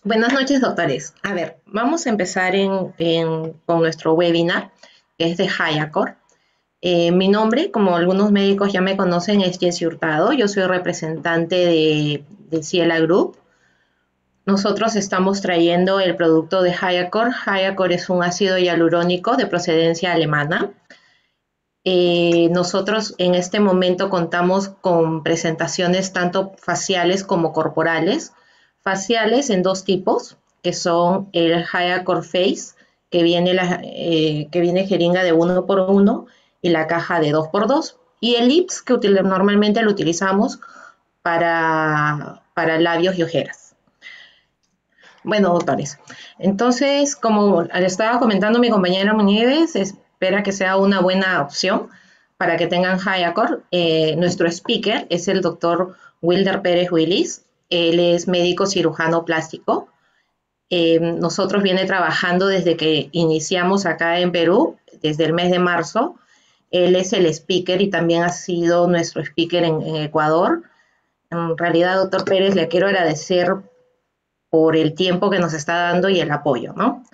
Buenas noches, doctores. A ver, vamos a empezar con nuestro webinar, que es de Hayacor. Mi nombre, como algunos médicos ya me conocen, es Jessie Hurtado. Yo soy representante de Ciela Group. Nosotros estamos trayendo el producto de Hayacor. Hayacor es un ácido hialurónico de procedencia alemana. Nosotros en este momento contamos con presentaciones tanto faciales como corporales. Faciales en dos tipos, que son el Hyacore Face, que viene jeringa de uno por uno y la caja de 2 por 2 y el Lips, que normalmente lo utilizamos para labios y ojeras. Bueno, doctores, entonces, como le estaba comentando mi compañera Nieves, espera que sea una buena opción para que tengan Hayacor. Nuestro speaker es el doctor Wilder Pérez Willis. Él es médico cirujano plástico. Nosotros viene trabajando desde que iniciamos acá en Perú, desde el mes de marzo. Él es el speaker y también ha sido nuestro speaker en Ecuador. En realidad, doctor Pérez, le quiero agradecer por el tiempo que nos está dando y el apoyo, ¿no?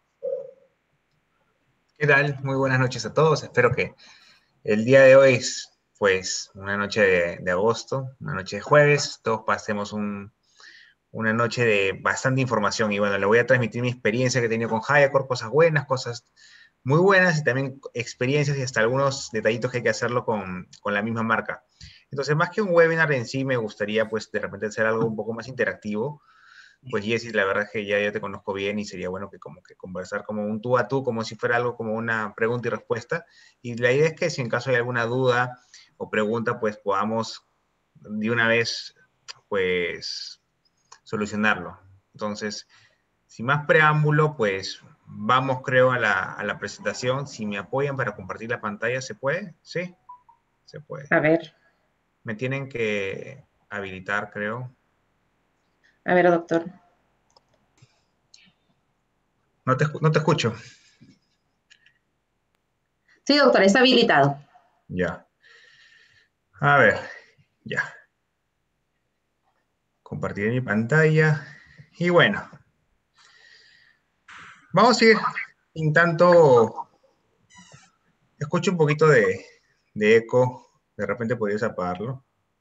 ¿Qué tal? Muy buenas noches a todos. Espero que el día de hoy es, pues, una noche de agosto, una noche de jueves. Todos pasemos una noche de bastante información. Y bueno, le voy a transmitir mi experiencia que he tenido con Hayacor, cosas buenas, cosas muy buenas y también experiencias y hasta algunos detallitos que hay que hacerlo con la misma marca. Entonces, más que un webinar en sí, me gustaría, pues, de repente hacer algo un poco más interactivo. Pues Jessy, la verdad es que ya te conozco bien y sería bueno que como que conversar como un tú a tú, como si fuera algo como una pregunta y respuesta. Y la idea es que si en caso hay alguna duda o pregunta, pues podamos de una vez, pues, solucionarlo. Entonces, sin más preámbulo, pues vamos, creo, a la presentación. Si me apoyan para compartir la pantalla, ¿se puede? Sí, se puede. A ver, Me tienen que habilitar, creo. a ver, doctor. No te escucho. Sí, doctor, está habilitado. Ya. A ver, ya. Compartir mi pantalla. Y bueno, vamos a ir en tanto, escucho un poquito de eco, de repente podrías apagarlo.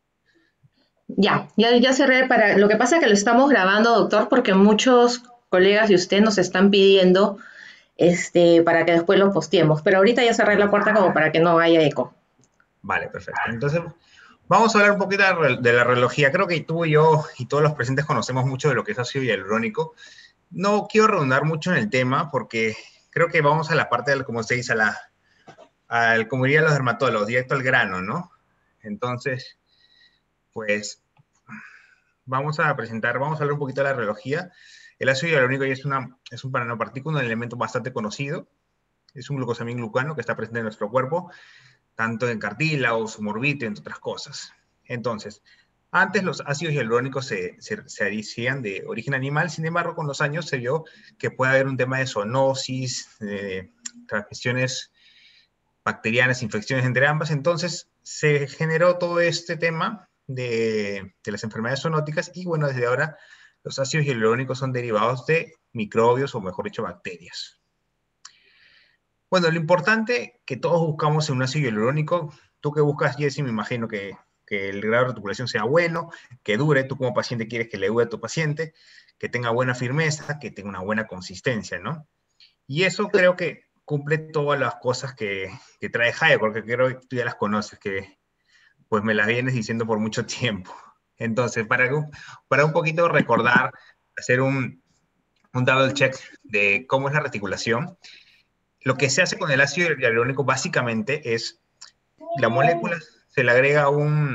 Ya cerré para. Lo que pasa es que lo estamos grabando, doctor, porque muchos colegas de usted nos están pidiendo para que después lo posteemos. Pero ahorita ya cerré la puerta como para que no haya eco. Vale, perfecto. Entonces, vamos a hablar un poquito de la relojía. Creo que tú y yo y todos los presentes conocemos mucho de lo que es ácido hialurónico. No quiero redundar mucho en el tema porque creo que vamos a la parte, como se dice, como dirían los dermatólogos, directo al grano, ¿no? Entonces, pues vamos a hablar un poquito de la relojía. El ácido hialurónico es un nanopartícula, un elemento bastante conocido. Es un glucosaminglucano que está presente en nuestro cuerpo, tanto en cartílagos, morbito, entre otras cosas. Entonces, antes los ácidos hialurónicos se hacían de origen animal, sin embargo, con los años se vio que puede haber un tema de zoonosis, transmisiones bacterianas, infecciones entre ambas. Entonces, se generó todo este tema de las enfermedades zoonóticas y bueno, desde ahora los ácidos hialurónicos son derivados de microbios o mejor dicho, bacterias. Bueno, lo importante que todos buscamos en un ácido hialurónico, tú que buscas, Jessy, me imagino que el grado de reticulación sea bueno, que dure, tú como paciente quieres que le dure a tu paciente, que tenga buena firmeza, que tenga una buena consistencia, ¿no? Y eso creo que cumple todas las cosas que trae Hayek, porque creo que tú ya las conoces, que pues me las vienes diciendo por mucho tiempo. Entonces, para un poquito recordar, hacer un double check de cómo es la reticulación, lo que se hace con el ácido hialurónico básicamente es la molécula se le agrega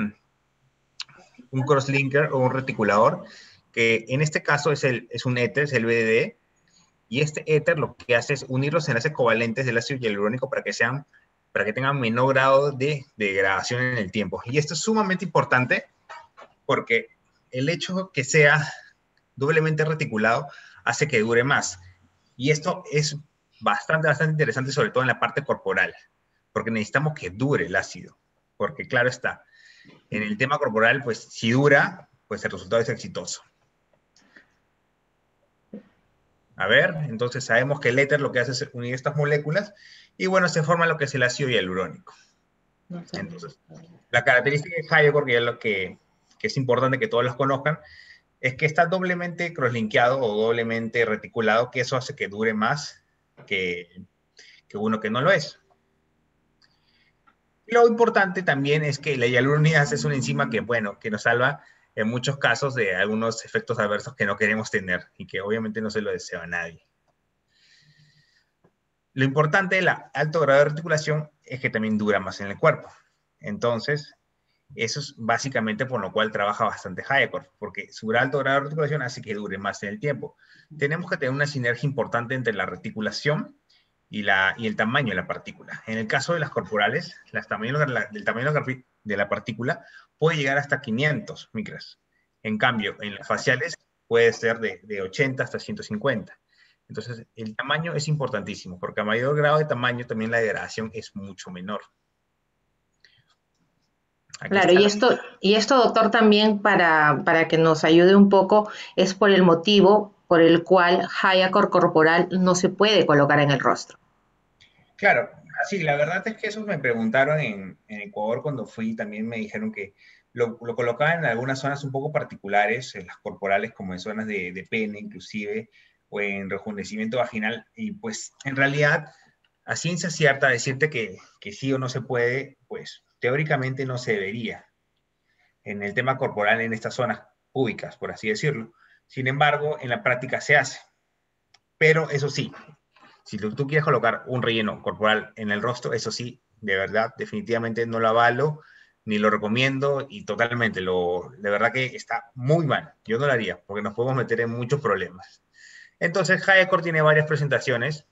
un crosslinker o un reticulador, que en este caso es un éter, es el BDD, y este éter lo que hace es unir los enlaces covalentes del ácido hialurónico para que tengan menor grado de degradación en el tiempo. Y esto es sumamente importante porque el hecho que sea doblemente reticulado hace que dure más. Y esto es bastante interesante, sobre todo en la parte corporal, porque necesitamos que dure el ácido. Porque claro está, en el tema corporal, pues si dura, pues el resultado es exitoso. A ver, entonces sabemos que el éter lo que hace es unir estas moléculas y bueno, se forma lo que es el ácido hialurónico. No sabía. Entonces, la característica de Hayacor, que es lo que es importante que todos los conozcan, es que está doblemente crosslinkeado o doblemente reticulado, que eso hace que dure más que, que uno que no lo es. Y lo importante también es que la hialuronidasa es una enzima que, bueno, que nos salva en muchos casos de algunos efectos adversos que no queremos tener y que obviamente no se lo desea a nadie. Lo importante del alto grado de reticulación es que también dura más en el cuerpo. Entonces, eso es básicamente por lo cual trabaja bastante Hayacor, porque su alto grado de reticulación hace que dure más en el tiempo. Tenemos que tener una sinergia importante entre la reticulación y el tamaño de la partícula. En el caso de las corporales, el tamaño de la partícula puede llegar hasta 500 micras. En cambio, en las faciales puede ser de 80 hasta 150. Entonces, el tamaño es importantísimo, porque a mayor grado de tamaño también la degradación es mucho menor. Aquí Claro, está y esto, doctor, también para que nos ayude un poco, es por el motivo por el cual Hayacor corporal no se puede colocar en el rostro. Claro, sí, la verdad es que eso me preguntaron en Ecuador cuando fui, también me dijeron que lo colocaban en algunas zonas un poco particulares, en las corporales, como en zonas de pene inclusive, o en rejuvenecimiento vaginal, y pues en realidad, a ciencia cierta, decirte que sí o no se puede, pues teóricamente no se debería en el tema corporal en estas zonas públicas, por así decirlo. Sin embargo, en la práctica se hace. Pero eso sí, si tú quieres colocar un relleno corporal en el rostro, eso sí, de verdad, definitivamente no lo avalo, ni lo recomiendo, y totalmente, de verdad que está muy mal. Yo no lo haría, porque nos podemos meter en muchos problemas. Entonces, Hayacor tiene varias presentaciones.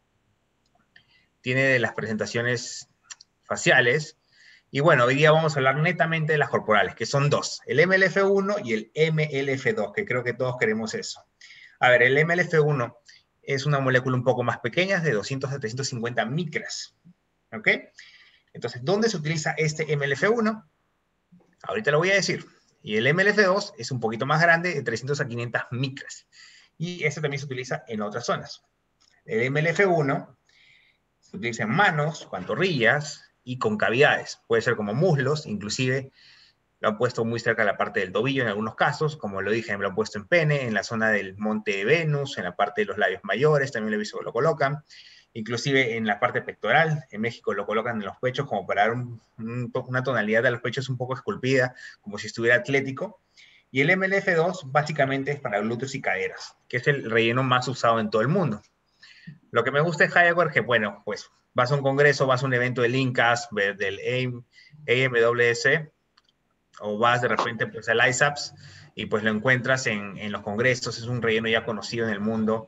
Tiene de las presentaciones faciales. Y bueno, hoy día vamos a hablar netamente de las corporales, que son dos, el MLF1 y el MLF2, que creo que todos queremos eso. A ver, el MLF1 es una molécula un poco más pequeña, de 200 a 350 micras. ¿Ok? Entonces, ¿dónde se utiliza este MLF1? Ahorita lo voy a decir. Y el MLF2 es un poquito más grande, de 300 a 500 micras. Y este también se utiliza en otras zonas. El MLF1 se utiliza en manos, pantorrillas y con cavidades. Puede ser como muslos, inclusive lo han puesto muy cerca de la parte del tobillo en algunos casos, como lo dije, lo han puesto en pene, en la zona del monte de Venus, en la parte de los labios mayores, también lo he visto que lo colocan, inclusive en la parte pectoral, en México lo colocan en los pechos como para dar una tonalidad de los pechos un poco esculpida, como si estuviera atlético. Y el MLF2 básicamente es para glúteos y caderas, que es el relleno más usado en todo el mundo. Lo que me gusta de Hayacor es que, bueno, pues vas a un congreso, vas a un evento del INCAS, del AMWS, o vas de repente pues al ISAPS y pues lo encuentras en los congresos, es un relleno ya conocido en el mundo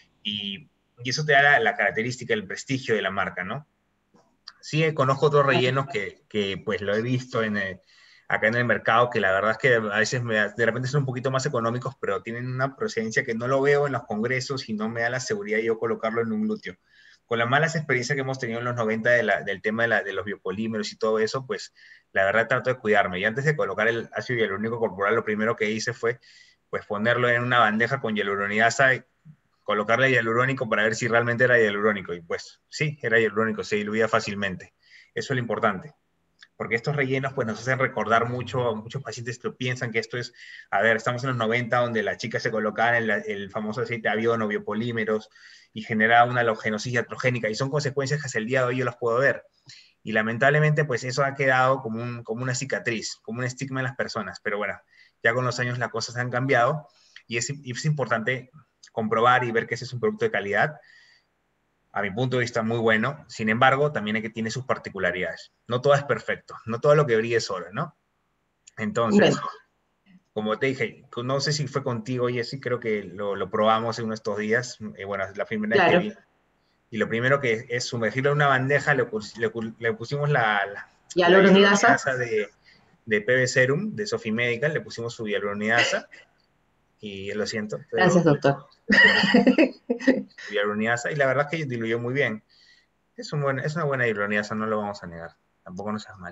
y eso te da la característica, el prestigio de la marca, ¿no? Sí, conozco otros rellenos que pues lo he visto acá en el mercado, que la verdad es que a veces de repente son un poquito más económicos, pero tienen una procedencia que no lo veo en los congresos y no me da la seguridad de yo colocarlo en un glúteo. Con las malas experiencias que hemos tenido en los 90 del tema de los biopolímeros y todo eso, pues la verdad trato de cuidarme. Y antes de colocar el ácido hialurónico corporal, lo primero que hice fue pues ponerlo en una bandeja con hialuronidasa, colocarle hialurónico para ver si realmente era hialurónico. Y pues sí, era hialurónico, se diluía fácilmente. Eso es lo importante. Porque estos rellenos pues nos hacen recordar mucho, muchos pacientes que piensan que esto es, a ver, estamos en los 90 donde las chicas se colocaban el famoso aceite de avión o biopolímeros y generaba una halogenosis iatrogénica y son consecuencias que hasta el día de hoy yo las puedo ver. Y lamentablemente pues eso ha quedado como una cicatriz, como un estigma en las personas. Pero bueno, ya con los años las cosas han cambiado y es importante comprobar y ver que ese es un producto de calidad, a mi punto de vista muy bueno. Sin embargo, también hay que tiene sus particularidades. No todo es perfecto, no todo lo que brilla es oro, ¿no? Entonces, Bueno, como te dije, no sé si fue contigo, Jessy, creo que lo probamos en uno de estos días. Bueno, es la primera vez que claro. vi. Y lo primero que es sumergirlo en una bandeja, le pusimos ¿Y la aluronidasa? hialuronidasa de PB Serum, de Sofi Medical, le pusimos su hialuronidasa, y lo siento, Gracias, pero doctor. le pusimos su hialuronidasa, y la verdad es que diluyó muy bien. Es una buena hialuronidasa, no lo vamos a negar. Tampoco no seas mala.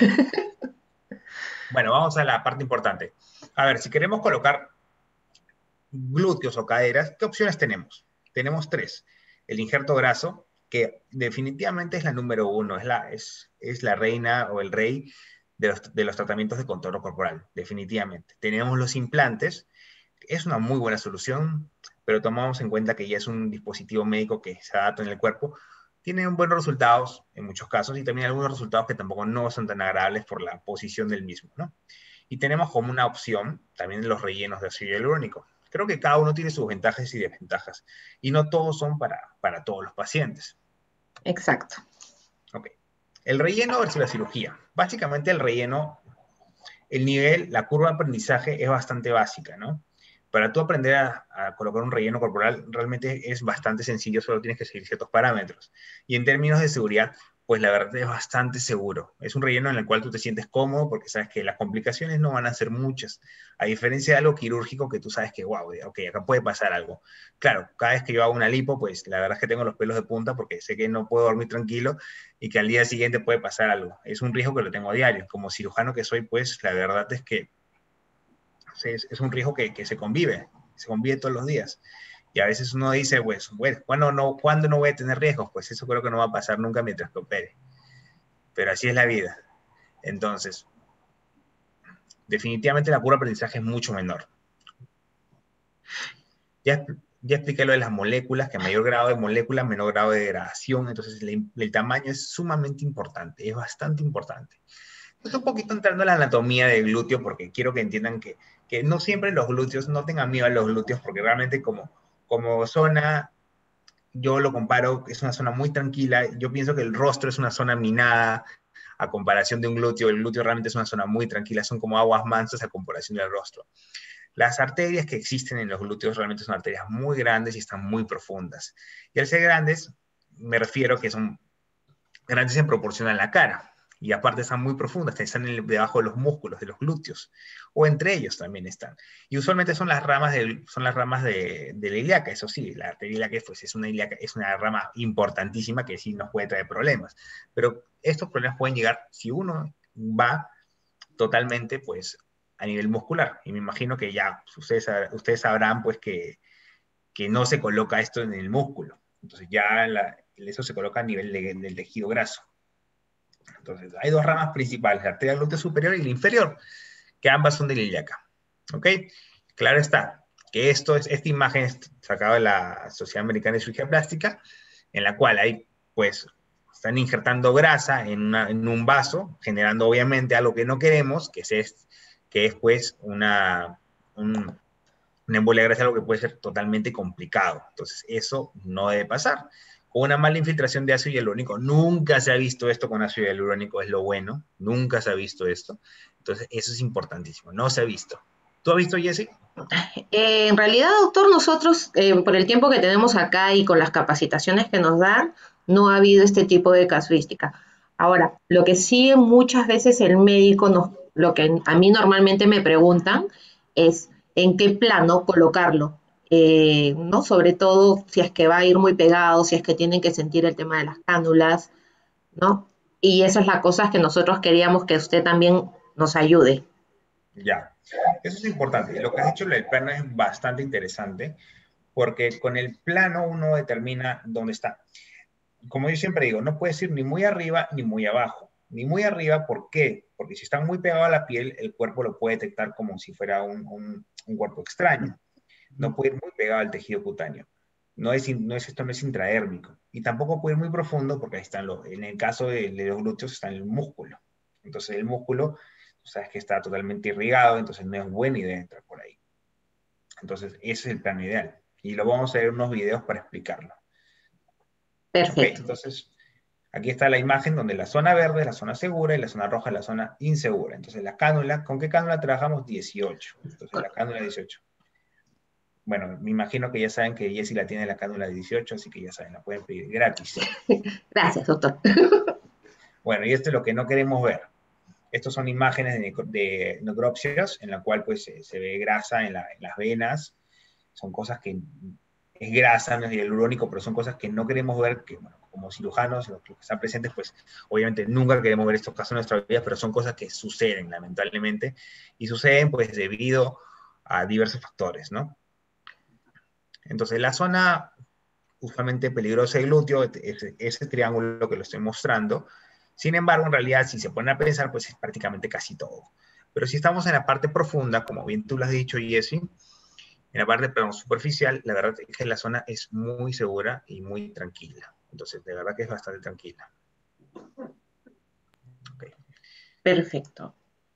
Bueno, vamos a la parte importante. A ver, si queremos colocar glúteos o caderas, ¿qué opciones tenemos? tenemos tres. El injerto graso, que definitivamente es la número uno, es la reina o el rey de los tratamientos de contorno corporal, definitivamente. Tenemos los implantes, es una muy buena solución, pero tomamos en cuenta que ya es un dispositivo médico que se adapta en el cuerpo. Tiene buenos resultados en muchos casos y también algunos resultados que tampoco no son tan agradables por la posición del mismo, ¿no? Y tenemos como una opción también los rellenos de ácido hialurónico. Creo que cada uno tiene sus ventajas y desventajas y no todos son para todos los pacientes. Exacto. Ok. El relleno versus la cirugía. Básicamente el relleno, la curva de aprendizaje es bastante básica, ¿no? Para tú aprender a colocar un relleno corporal realmente es bastante sencillo, solo tienes que seguir ciertos parámetros. Y en términos de seguridad, pues la verdad es bastante seguro. Es un relleno en el cual tú te sientes cómodo porque sabes que las complicaciones no van a ser muchas. A diferencia de algo quirúrgico que tú sabes que, wow, ok, acá puede pasar algo. Claro, cada vez que yo hago una lipo, pues la verdad es que tengo los pelos de punta porque sé que no puedo dormir tranquilo y que al día siguiente puede pasar algo. Es un riesgo que lo tengo a diario. Como cirujano que soy, pues la verdad es que es un riesgo que se convive todos los días. Y a veces uno dice, pues, bueno, ¿cuándo no voy a tener riesgos? Pues eso creo que no va a pasar nunca mientras que opere. Pero así es la vida. Entonces, definitivamente la curva de aprendizaje es mucho menor. Ya expliqué lo de las moléculas, que a mayor grado de moléculas, menor grado de degradación. Entonces, el tamaño es sumamente importante, es bastante importante. Estoy un poquito entrando en la anatomía del glúteo porque quiero que entiendan que no siempre los glúteos, no tengan miedo a los glúteos porque realmente como zona, yo lo comparo, es una zona muy tranquila. Yo pienso que el rostro es una zona minada a comparación de un glúteo. El glúteo realmente es una zona muy tranquila, son como aguas mansas a comparación del rostro. Las arterias que existen en los glúteos realmente son arterias muy grandes y están muy profundas. Y al ser grandes, me refiero que son grandes en proporción a la cara. Y aparte están muy profundas, están debajo de los músculos, de los glúteos, o entre ellos también están. Y usualmente son las ramas de la ilíaca, eso sí, la arteria ilíaca pues, es una rama importantísima que sí nos puede traer problemas. Pero estos problemas pueden llegar si uno va totalmente pues, a nivel muscular. Y me imagino que ya ustedes sabrán pues, que no se coloca esto en el músculo. Entonces ya eso se coloca a nivel del tejido graso. Entonces, hay dos ramas principales, la arteria glútea superior y la inferior, que ambas son de la ilíaca. ¿Ok? Claro está, que esta imagen es sacada de la Sociedad Americana de Cirugía Plástica, en la cual hay, pues, están injertando grasa en un vaso, generando obviamente algo que no queremos, que es pues, una embolia de grasa, algo que puede ser totalmente complicado. Entonces, eso no debe pasar. Con una mala infiltración de ácido hialurónico, nunca se ha visto esto con ácido hialurónico, es lo bueno, nunca se ha visto esto. Entonces, eso es importantísimo, no se ha visto. ¿Tú has visto, Jesse? En realidad, doctor, nosotros, por el tiempo que tenemos acá y con las capacitaciones que nos dan, no ha habido este tipo de casuística. Ahora, lo que sí muchas veces el médico lo que a mí normalmente me preguntan es en qué plano colocarlo, ¿no? Sobre todo si es que va a ir muy pegado, si es que tienen que sentir el tema de las cánulas, ¿no? Y esa es la cosa que nosotros queríamos que usted también nos ayude. Ya, eso es importante. Lo que has hecho en el plano es bastante interesante, porque con el plano uno determina dónde está. Como yo siempre digo, no puedes ir ni muy arriba ni muy abajo. Ni muy arriba, ¿por qué? Porque si está muy pegado a la piel, el cuerpo lo puede detectar como si fuera un cuerpo extraño. No puede ir muy pegado al tejido cutáneo. Esto no es intradérmico. Y tampoco puede ir muy profundo porque ahí están en el caso de los glúteos está el músculo. Entonces el músculo, tú sabes que está totalmente irrigado, entonces no es buena idea entrar por ahí. Entonces ese es el plano ideal. Y lo vamos a ver en unos videos para explicarlo. Ok, Perfecto. entonces aquí está la imagen donde la zona verde es la zona segura y la zona roja es la zona insegura. Entonces la cánula, ¿con qué cánula trabajamos? 18. Entonces la cánula 18. Bueno, me imagino que ya saben que Jessie la tiene la cánula de 18, así que ya saben, la pueden pedir gratis. Gracias, doctor. Bueno, y esto es lo que no queremos ver. Estos son imágenes de necropsias en la cual pues se ve grasa en las venas. Son cosas que es grasa, no es hialurónico, pero son cosas que no queremos ver, que bueno, como cirujanos, los que están presentes, pues obviamente nunca queremos ver estos casos en nuestra vida, pero son cosas que suceden lamentablemente y suceden pues debido a diversos factores, ¿no? Entonces la zona usualmente peligrosa del glúteo, ese triángulo que lo estoy mostrando. Sin embargo, en realidad, si se ponen a pensar, pues es prácticamente casi todo. Pero si estamos en la parte profunda, como bien tú lo has dicho, Jessy, en la parte perdón, superficial, la verdad es que la zona es muy segura y muy tranquila. Entonces, de verdad que es bastante tranquila. Okay. Perfecto.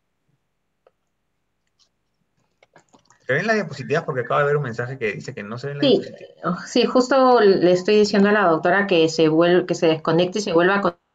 ¿Se ven las diapositivas? Porque acabo de ver un mensaje que dice que no se ven las Sí, diapositivas. sí, justo le estoy diciendo a la doctora que que se desconecte y se vuelva a conectar.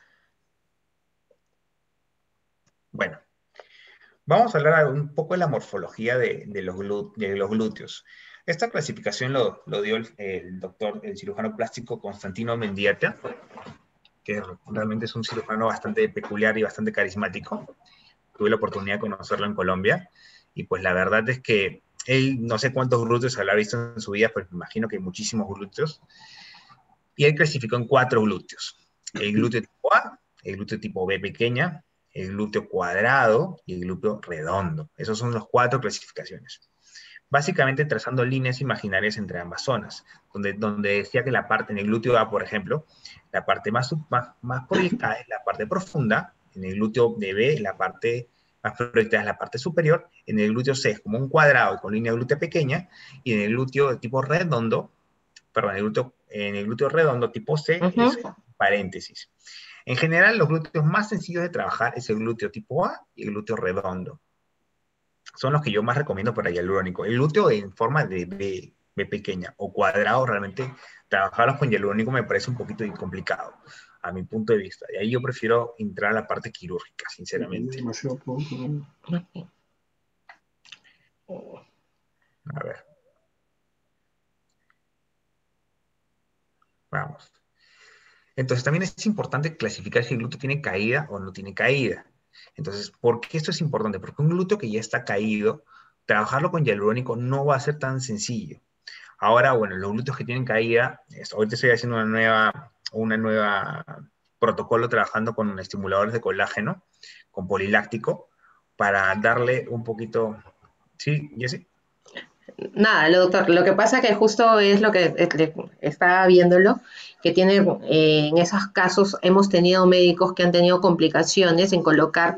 Bueno, vamos a hablar un poco de la morfología de los glúteos. Esta clasificación lo dio el doctor, el cirujano plástico Constantino Mendieta, que realmente es un cirujano bastante peculiar y bastante carismático. Tuve la oportunidad de conocerlo en Colombia, y pues la verdad es que él no sé cuántos glúteos habrá visto en su vida, pero me imagino que muchísimos glúteos, y él clasificó en 4 glúteos. El glúteo tipo A, el glúteo tipo B pequeña, el glúteo cuadrado y el glúteo redondo. Esas son las 4 clasificaciones. Básicamente trazando líneas imaginarias entre ambas zonas, donde decía que la parte en el glúteo A, por ejemplo, la parte más proyectada es la parte profunda, en el glúteo de B la parte más proyectada es la parte superior, en el glúteo C es como un cuadrado con línea glútea pequeña, y en el glúteo de tipo redondo, perdón, en el glúteo redondo tipo C es paréntesis. En general, los glúteos más sencillos de trabajar es el glúteo tipo A y el glúteo redondo. Son los que yo más recomiendo para el hialurónico. El glúteo en forma de B pequeña o cuadrado, realmente trabajarlos con hialurónico me parece un poquito complicado, a mi punto de vista. Y ahí yo prefiero entrar a la parte quirúrgica, sinceramente. A ver, vamos. Entonces también es importante clasificar si el glúteo tiene caída o no tiene caída. Entonces, ¿por qué esto es importante? Porque un glúteo que ya está caído, trabajarlo con hialurónico no va a ser tan sencillo. Ahora, bueno, los glúteos que tienen caída, ahorita estoy haciendo una nueva protocolo trabajando con estimuladores de colágeno, con poliláctico, para darle un poquito... ¿Sí, Jessy? Nada, doctor, lo que pasa que justo es lo que estaba viéndolo, que tiene, en esos casos hemos tenido médicos que han tenido complicaciones en colocar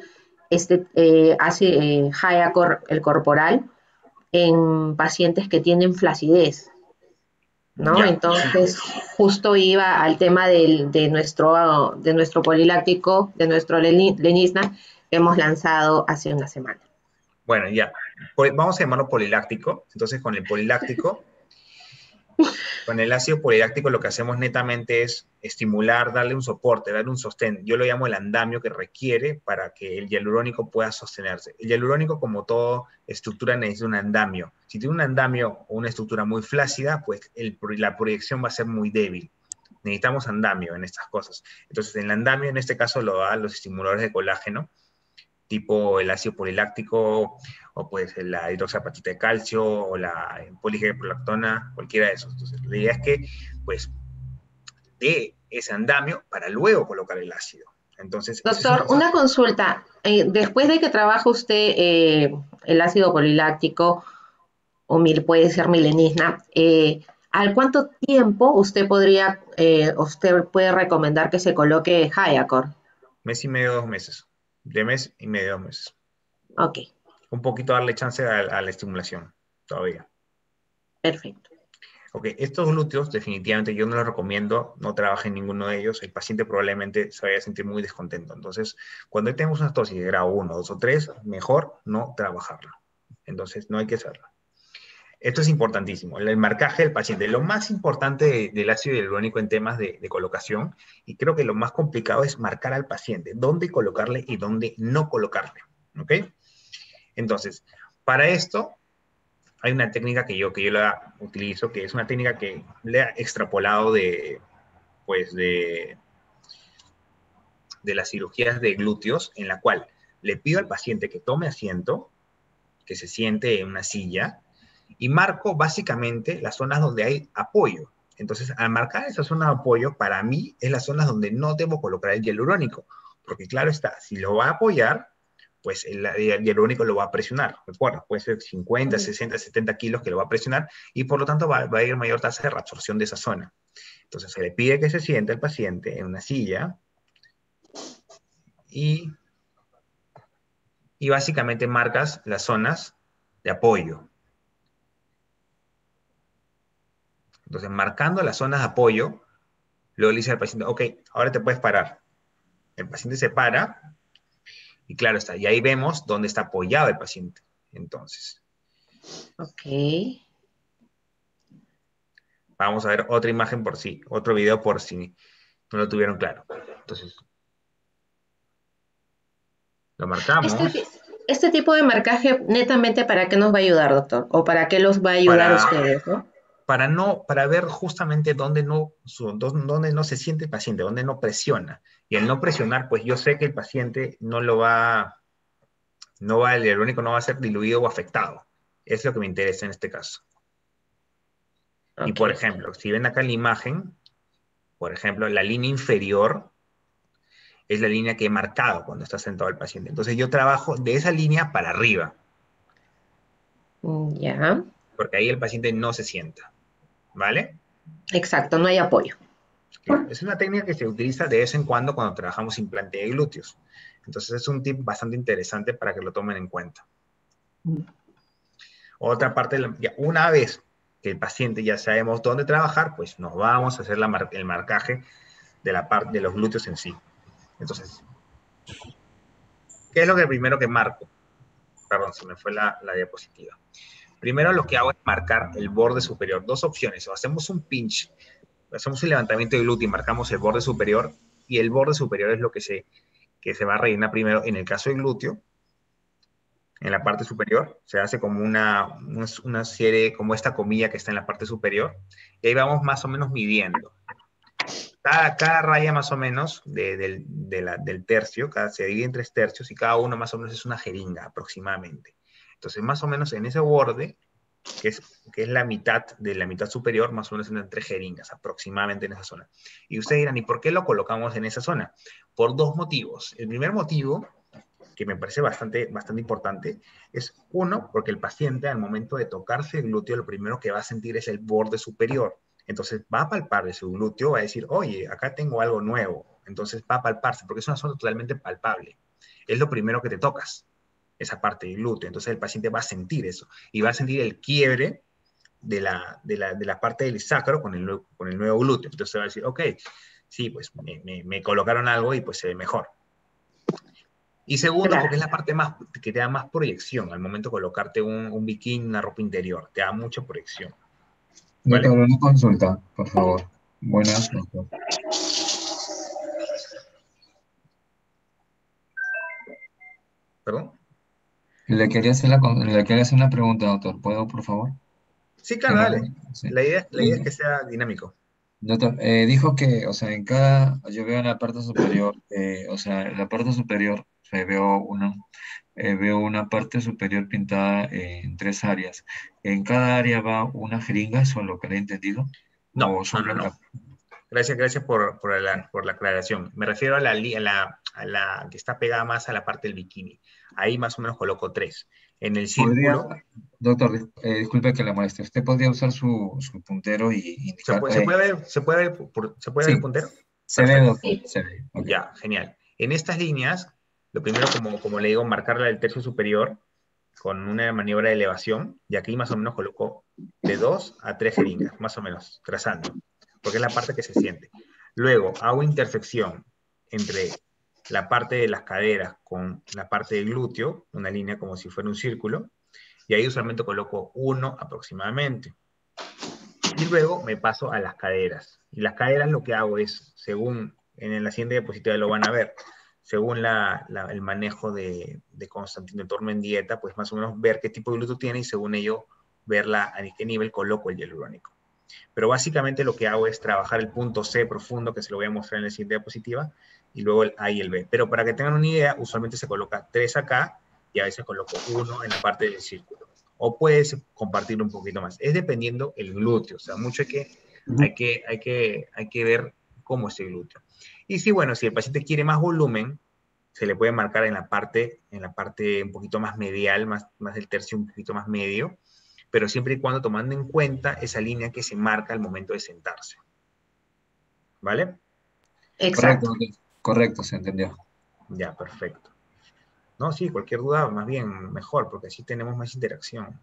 Hyacor, el corporal, en pacientes que tienen flacidez, ¿no? Ya. Entonces, justo iba al tema de nuestro poliláctico, de nuestro Lenisna, que hemos lanzado hace una semana. Bueno, ya. Vamos a llamarlo poliláctico. Entonces, con el poliláctico, con el ácido poliláctico lo que hacemos netamente es estimular, darle un soporte, darle un sostén. Yo lo llamo el andamio que requiere para que el hialurónico pueda sostenerse. El hialurónico, como toda estructura, necesita un andamio. Si tiene un andamio o una estructura muy flácida, pues la proyección va a ser muy débil. Necesitamos andamio en estas cosas. Entonces, el andamio en este caso lo dan los estimuladores de colágeno, tipo el ácido poliláctico, o pues la hidroxiapatita de calcio, o la polihidraprolactona, cualquiera de esos. Entonces, la idea es que, pues, dé ese andamio para luego colocar el ácido. Entonces, ese es un Doctor, proceso. una consulta. Después de que trabaja usted el ácido poliláctico, o puede ser milenisna, ¿al cuánto tiempo usted puede recomendar que se coloque Hyacor? Mes y medio, 2 meses. De mes y medio, 2 meses. Ok, Un poquito darle chance a la estimulación todavía. perfecto. Ok, estos glúteos definitivamente yo no los recomiendo, no trabajen ninguno de ellos, el paciente probablemente se vaya a sentir muy descontento. Entonces, cuando tenemos una tosis de grado 1, 2 o 3, mejor no trabajarlo. Entonces, no hay que hacerlo. Esto es importantísimo, el marcaje del paciente. Lo más importante del ácido hialurónico en temas de colocación, y creo que lo más complicado es marcar al paciente, dónde colocarle y dónde no colocarle. ¿Ok? Entonces, para esto hay una técnica que yo la utilizo, que es una técnica que le he extrapolado pues de las cirugías de glúteos, en la cual le pido al paciente que tome asiento, que se siente en una silla, y marco básicamente las zonas donde hay apoyo. Entonces, al marcar esa zona de apoyo, para mí es las zonas donde no debo colocar el hialurónico, porque claro está, si lo va a apoyar, pues el hialurónico lo va a presionar. Recuerda, puede ser 50, 60, 70 kilos que lo va a presionar y por lo tanto va a ir mayor tasa de reabsorción de esa zona. Entonces se le pide que se siente el paciente en una silla y básicamente marcas las zonas de apoyo. Entonces, marcando las zonas de apoyo, luego le dice al paciente, ok, ahora te puedes parar. El paciente se para y claro está, y ahí vemos dónde está apoyado el paciente. Entonces, Ok. vamos a ver otra imagen por sí, otro video por si no lo tuvieron claro. Entonces, lo Este, marcamos ti- este tipo de marcaje, netamente, ¿para qué nos va a ayudar, doctor? ¿O para qué los va a ayudar a para, ustedes, no? para ver justamente dónde no se siente el paciente, dónde no presiona. Y el no presionar, pues yo sé que el paciente el hialurónico no va a ser diluido o afectado. Es lo que me interesa en este caso. Y Ok. por ejemplo, si ven acá en la imagen, por ejemplo, la línea inferior es la línea que he marcado cuando está sentado el paciente. Entonces yo trabajo de esa línea para arriba, Ya. porque ahí el paciente no se sienta, ¿vale? Exacto, no hay apoyo. Claro, es una técnica que se utiliza de vez en cuando trabajamos implante de glúteos. Entonces es un tip bastante interesante para que lo tomen en cuenta. Otra parte, ya una vez que el paciente ya sabemos dónde trabajar, pues nos vamos a hacer el marcaje de la parte de los glúteos en sí. Entonces, ¿qué es lo que primero que marco? Perdón, se me fue la diapositiva. Primero lo que hago es marcar el borde superior. Dos opciones. O hacemos un pinch, hacemos un levantamiento de glúteo y marcamos el borde superior. Y el borde superior es lo que se va a rellenar primero en el caso del glúteo. En la parte superior se hace como una serie, como esta comilla que está en la parte superior. Y ahí vamos más o menos midiendo. Cada raya más o menos del tercio, se divide en 3 tercios y cada uno más o menos es una jeringa aproximadamente. Entonces, más o menos en ese borde, que es, que es la mitad de la mitad superior, más o menos en 3 jeringas aproximadamente en esa zona. Y ustedes dirán, ¿y por qué lo colocamos en esa zona? Por dos motivos. El primer motivo, que me parece bastante importante, es uno, porque el paciente al momento de tocarse el glúteo, lo primero que va a sentir es el borde superior. Entonces va a palpar de su glúteo, va a decir, oye, acá tengo algo nuevo. Entonces va a palparse, porque es una zona totalmente palpable. Es lo primero que te tocas, esa parte del glúteo. Entonces el paciente va a sentir eso y va a sentir el quiebre de la parte del sacro con el nuevo glúteo. Entonces va a decir, ok, sí, pues me colocaron algo y pues se ve mejor. Y segundo, Claro. porque es la parte más que te da más proyección al momento de colocarte un bikini, una ropa interior. Te da mucha proyección. Doctor, ¿Vale? una consulta, por favor. Buenas, doctor. ¿Perdón? Le quería hacer una pregunta, doctor. ¿Puedo, por favor? Sí, claro, General, dale. sí. La idea es que sea dinámico. Doctor, dijo que, o sea, yo veo en la parte superior, o sea, en la parte superior, veo una parte superior pintada en 3 áreas. ¿En cada área va una jeringa? ¿Eso es lo que le he entendido? No, ¿O no, no, solo no. Gracias por la aclaración. Me refiero a la que está pegada más a la parte del bikini. Ahí más o menos coloco 3. En el podría, círculo, doctor, disculpe que le moleste, ¿usted podría usar su puntero y ¿se indicar? puede, se puede ver, el Sí, puntero? se ve, Perfecto. doctor, se ve. Ok. Ya, genial. En estas líneas, lo primero, como le digo, marcarla del tercio superior con una maniobra de elevación, y aquí más o menos coloco de 2 a 3 jeringas, más o menos, trazando, porque es la parte que se siente. Luego, hago intersección entre la parte de las caderas con la parte del glúteo, una línea como si fuera un círculo, y ahí usualmente coloco 1 aproximadamente. Y luego me paso a las caderas. Y las caderas lo que hago es, según en la siguiente diapositiva lo van a ver, según el manejo de Constantino Tormendieta, pues más o menos ver qué tipo de glúteo tiene y según ello ver a qué nivel coloco el hialurónico. Pero básicamente lo que hago es trabajar el punto C profundo, que se lo voy a mostrar en la siguiente diapositiva, y luego el A y el B. Pero para que tengan una idea, usualmente se coloca 3 acá y a veces coloco 1 en la parte del círculo. O puedes compartir un poquito más. Es dependiendo el glúteo. O sea, mucho hay que ver cómo es el glúteo. Y si, bueno, si el paciente quiere más volumen, se le puede marcar en la parte un poquito más medial, más del tercio un poquito más medio, pero siempre y cuando tomando en cuenta esa línea que se marca al momento de sentarse. ¿Vale? Correcto, Exacto. doctor. Correcto, se entendió. Ya, perfecto. No, sí, cualquier duda, más bien mejor, porque así tenemos más interacción.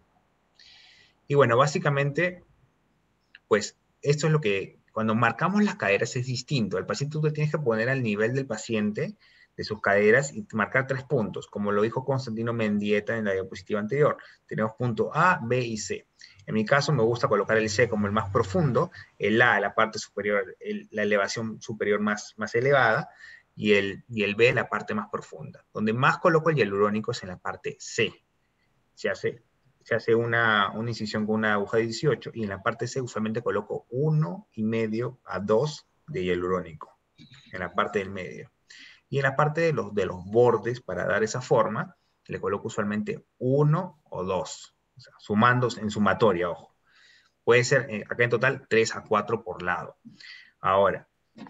Y bueno, básicamente, pues esto es lo que, cuando marcamos las caderas es distinto. El paciente tú te tienes que poner al nivel del paciente, de sus caderas, y marcar 3 puntos, como lo dijo Constantino Mendieta en la diapositiva anterior. Tenemos punto A, B y C. En mi caso me gusta colocar el C como el más profundo, el A, la parte superior, la elevación superior más elevada, y el B, la parte más profunda. Donde más coloco el hialurónico es en la parte C. Se hace una incisión con una aguja de 18 y en la parte C usualmente coloco 1,5 a 2 de hialurónico, en la parte del medio. Y en la parte de los bordes, para dar esa forma, le coloco usualmente 1 o 2, o sea, sumando en sumatoria, ojo. Puede ser, acá en total, 3 a 4 por lado. Ahora,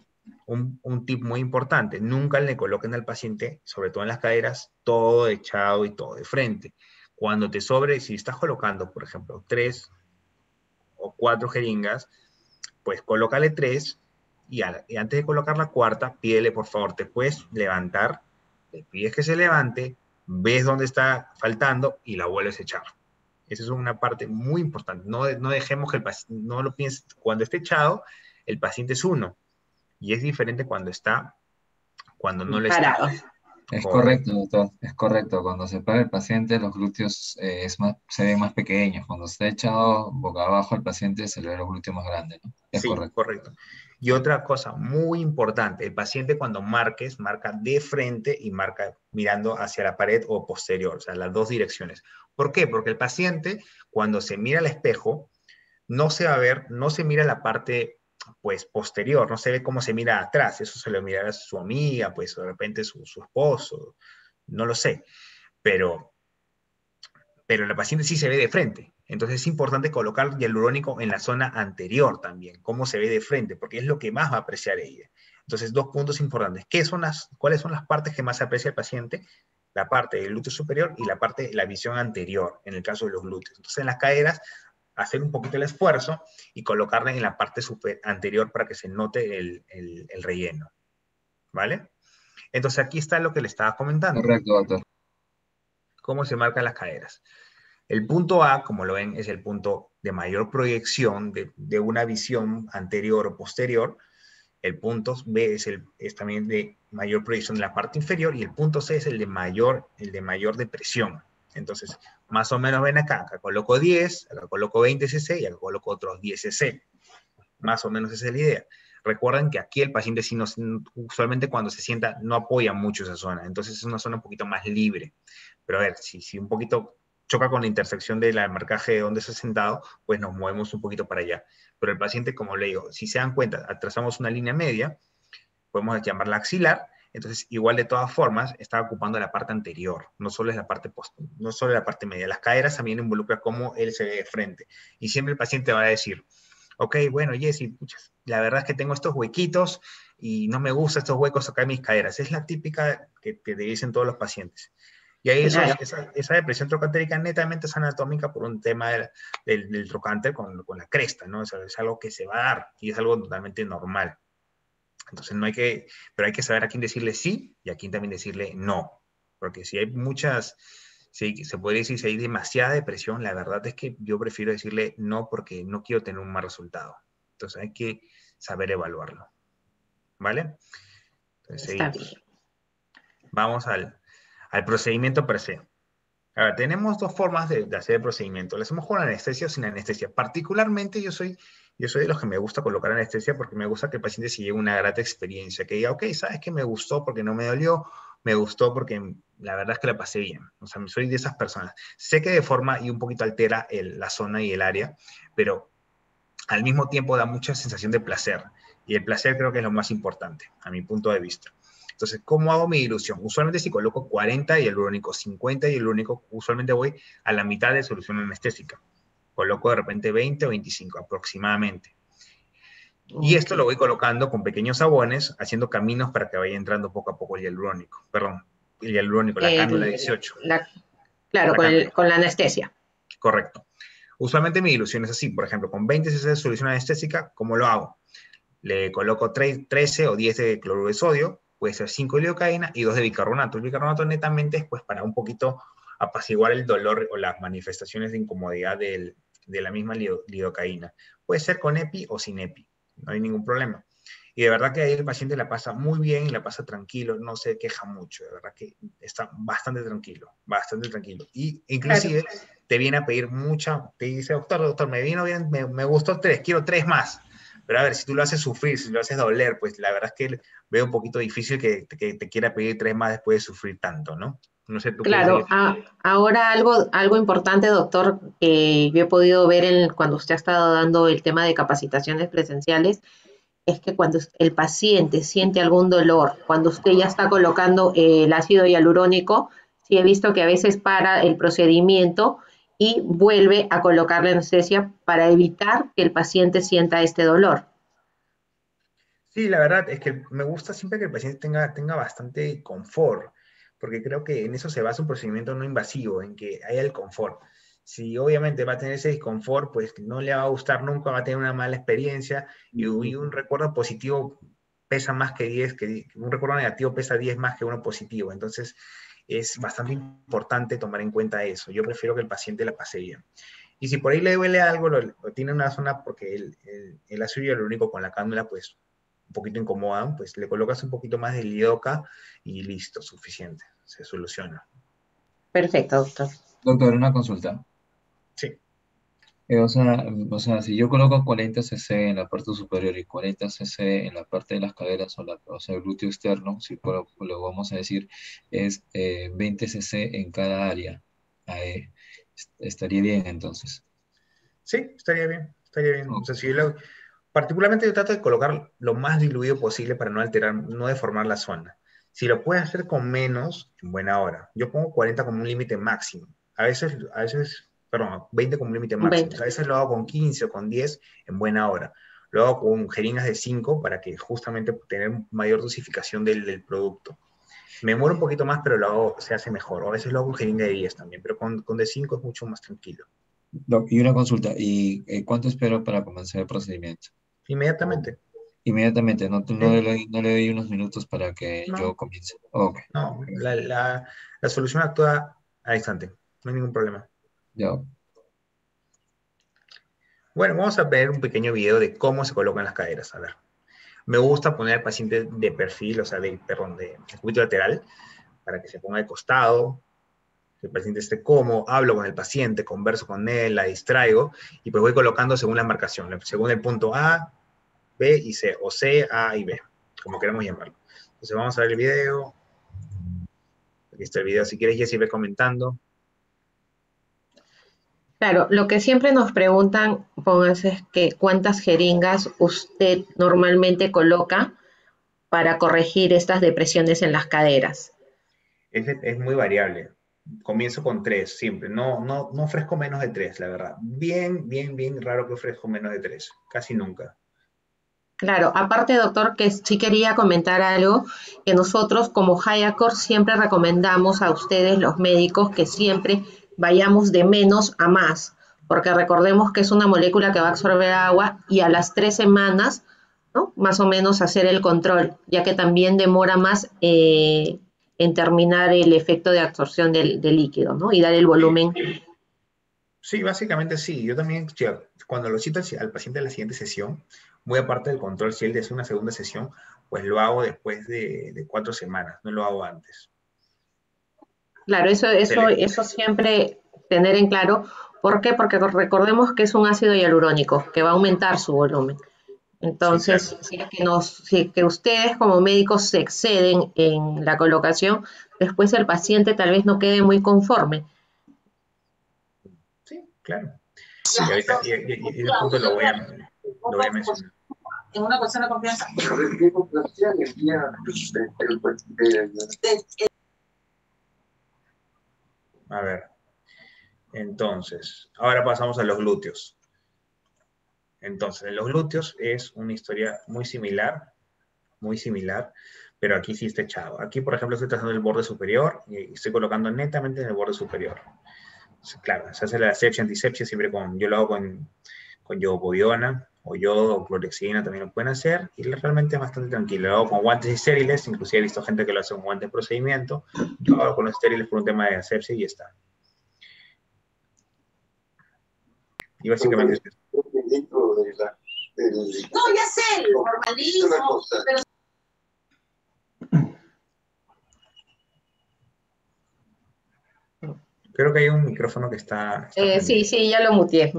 un tip muy importante, nunca le coloquen al paciente, sobre todo en las caderas, todo echado y todo de frente. Cuando te sobre, si estás colocando, por ejemplo, 3 o 4 jeringas, pues colócale 3 y antes de colocar la cuarta, pídele por favor, te puedes levantar, le pides que se levante, ves dónde está faltando y la vuelves a echar. Esa es una parte muy importante. No dejemos que el paciente, no lo pienses, cuando esté echado, el paciente es uno y es diferente cuando no lo está. Parado. Es correcto, Correcto. doctor. Es correcto. Cuando se para el paciente, los glúteos se ven más pequeños. Cuando está echado boca abajo el paciente, se le ven los glúteos más grandes, ¿no? Es Sí, correcto. correcto. Y otra cosa muy importante, el paciente cuando marques, marca de frente y marca mirando hacia la pared o posterior, o sea, las dos direcciones. ¿Por qué? Porque el paciente cuando se mira al espejo, no se va a ver, no se mira la parte pues posterior, no se ve cómo se mira atrás, eso se lo mirará a su amiga, pues de repente su esposo, no lo sé, pero la paciente sí se ve de frente. Entonces es importante colocar hialurónico en la zona anterior también, cómo se ve de frente, porque es lo que más va a apreciar ella. Entonces, 2 puntos importantes. ¿Cuáles son las partes que más aprecia el paciente? La parte del glúteo superior y la parte de la visión anterior, en el caso de los glúteos. Entonces, en las caderas, hacer un poquito el esfuerzo y colocarla en la parte anterior para que se note el relleno. ¿Vale? Entonces, aquí está lo que le estaba comentando. Correcto, doctor. ¿Cómo se marcan las caderas? El punto A, como lo ven, es el punto de mayor proyección de una visión anterior o posterior. El punto B es también de mayor proyección de la parte inferior y el punto C es el de mayor depresión. Entonces, más o menos ven acá coloco 10, acá coloco 20 cc y acá coloco otros 10 cc. Más o menos esa es la idea. Recuerden que aquí el paciente usualmente cuando se sienta no apoya mucho esa zona, entonces es una zona un poquito más libre. Pero a ver, si un poquito choca con la intersección del marcaje de donde se ha sentado, pues nos movemos un poquito para allá. Pero el paciente, como le digo, si se dan cuenta, trazamos una línea media, podemos llamarla axilar, entonces igual de todas formas está ocupando la parte anterior, no solo es la parte no solo la parte media. Las caderas también involucran cómo él se ve de frente. Y siempre el paciente va a decir, ok, bueno, Jessy, puchas, la verdad es que tengo estos huequitos y no me gustan estos huecos acá en mis caderas. Es la típica que te dicen todos los pacientes. Y ahí Claro. esa depresión trocantérica netamente es anatómica por un tema del trocánter con la cresta, ¿no? O sea, es algo que se va a dar y es algo totalmente normal. Entonces pero hay que saber a quién decirle sí y a quién también decirle no. Porque si hay si se podría decir, si hay demasiada depresión, la verdad es que yo prefiero decirle no porque no quiero tener un mal resultado. Entonces hay que saber evaluarlo. ¿Vale? Entonces Está bien. seguimos. Vamos al procedimiento per se. A ver, tenemos dos formas de hacer el procedimiento. Lo hacemos con anestesia o sin anestesia. Particularmente yo soy de los que me gusta colocar anestesia porque me gusta que el paciente se lleve una grata experiencia, que diga, ok, ¿sabes qué? Me gustó porque no me dolió, me gustó porque la verdad es que la pasé bien. O sea, soy de esas personas. Sé que deforma y un poquito altera la zona y el área, pero al mismo tiempo da mucha sensación de placer. Y el placer creo que es lo más importante, a mi punto de vista. Entonces, ¿cómo hago mi dilución? Usualmente si coloco 40 y el único 50 y el único, usualmente voy a la mitad de solución anestésica. Coloco de repente 20 o 25 aproximadamente. Y Ok. esto lo voy colocando con pequeños sabones, haciendo caminos para que vaya entrando poco a poco el hialurónico. Perdón, el hialurónico, la cánula El- 18. la- claro, La cánula, con la anestesia. correcto. Usualmente mi dilución es así, por ejemplo, con 20 cc de solución anestésica, ¿cómo lo hago? Le coloco 13 o 10 de cloruro de sodio, puede ser 5 de lidocaína y 2 de bicarbonato. El bicarbonato netamente es pues para un poquito apaciguar el dolor o las manifestaciones de incomodidad de la misma lidocaína. Puede ser con EPI o sin EPI, no hay ningún problema. Y de verdad que ahí el paciente la pasa muy bien y la pasa tranquilo, no se queja mucho, de verdad que está bastante tranquilo, bastante tranquilo. Y Claro. inclusive te viene a pedir mucha, te dice, doctor, me vino bien, me gustó 3, quiero 3 más. Pero a ver, si tú lo haces sufrir, si lo haces doler, pues la verdad es que veo un poquito difícil que te quiera pedir 3 más después de sufrir tanto, ¿no? No sé tú qué Claro, decirle. ahora algo importante, doctor, que yo he podido ver cuando usted ha estado dando el tema de capacitaciones presenciales, es que cuando el paciente siente algún dolor, cuando usted ya está colocando el ácido hialurónico, sí he visto que a veces para el procedimiento y vuelve a colocar la anestesia para evitar que el paciente sienta este dolor. Sí, la verdad es que me gusta siempre que el paciente tenga bastante confort, porque creo que en eso se basa un procedimiento no invasivo, en que haya el confort. Si obviamente va a tener ese disconfort, pues no le va a gustar nunca, va a tener una mala experiencia y un recuerdo positivo pesa más que 10, un recuerdo negativo pesa 10 más que uno positivo. Entonces es bastante importante tomar en cuenta eso. Yo prefiero que el paciente la pase bien. Y si por ahí le duele algo, lo tiene una zona porque el ácido hialurónico con la cánula, pues un poquito incomodan, pues le colocas un poquito más de lidoca y listo, suficiente, se soluciona. Perfecto, doctor. Doctor, una consulta. Sí, O sea, si yo coloco 40 cc en la parte superior y 40 cc en la parte de las caderas, o sea, el glúteo externo, si lo vamos a decir, es 20 cc en cada área. Ahí, estaría bien entonces. sí, estaría bien, estaría bien. O Ok. sea, particularmente yo trato de colocar lo más diluido posible para no alterar, no deformar la zona. Si lo puedes hacer con menos, en buena hora. Yo pongo 40 como un límite máximo. Perdón, 20 como un límite máximo. O 20. sea, a veces lo hago con 15 o con 10 en buena hora. Lo hago con jeringas de 5 para que justamente tener mayor dosificación del producto. Me muero un poquito más, pero lo hago, se hace mejor. O a veces lo hago con jeringa de 10 también, pero con de 5 es mucho más tranquilo. Y una consulta, ¿y cuánto espero para comenzar el procedimiento? O Inmediatamente. inmediatamente, Sí, no le doy unos minutos para que no, yo comience. Ok, no, la solución actúa al instante, no hay ningún problema. ya. Bueno, vamos a ver un pequeño video de cómo se colocan las caderas. A ver, me gusta poner al paciente de perfil, o sea, perdón, de cúbito lateral, para que se ponga de costado, que el paciente esté cómodo, hablo con el paciente, converso con él, la distraigo, y pues voy colocando según la marcación, según el punto A, B y C, o C, A y B, como queramos llamarlo. Entonces vamos a ver el video. Aquí está el video, si quieres, Jessy, ve comentando. Claro, lo que siempre nos preguntan, pónganse, es que cuántas jeringas usted normalmente coloca para corregir estas depresiones en las caderas. Es muy variable. Comienzo con 3 siempre. No ofrezco menos de 3, la verdad. Bien raro que ofrezco menos de 3. Casi nunca. Claro, aparte, doctor, que sí quería comentar algo, que nosotros como Hayacor siempre recomendamos a ustedes, los médicos, que siempre vayamos de menos a más, porque recordemos que es una molécula que va a absorber agua y a las 3 semanas, ¿no? Más o menos hacer el control, ya que también demora más en terminar el efecto de absorción del líquido, ¿no? Y dar el Sí, volumen. sí, básicamente sí. Yo también, cuando lo cito al paciente en la siguiente sesión, muy aparte del control, si él desea una segunda sesión, pues lo hago después de 4 semanas, no lo hago antes. Claro, eso siempre tener en claro. ¿Por qué? Porque recordemos que es un ácido hialurónico que va a aumentar su volumen. Sí, claro. Entonces, si es que ustedes como médicos se exceden en la colocación, después el paciente tal vez no quede muy conforme. Sí, claro. Y ahorita, y ese punto lo voy a mencionar. En una cuestión de confianza. A ver, entonces, ahora pasamos a los glúteos. Entonces, en los glúteos es una historia muy similar, pero aquí sí está echado. Aquí, por ejemplo, estoy trazando el borde superior y estoy colocando netamente en el borde superior. Claro, se hace la asepsia, antisepsia, siempre yo lo hago con yodopodiona o yodo o clorexidina, también lo pueden hacer, y realmente es bastante tranquilo. Lo hago con guantes estériles, inclusive he visto gente que lo hace con guantes de procedimiento. Yo lo hago con los estériles por un tema de asepsia y ya está. Y básicamente es eso. No, ya sé, el formalismo, pero... Creo que hay un micrófono que está Sí, sí, ya lo muteé.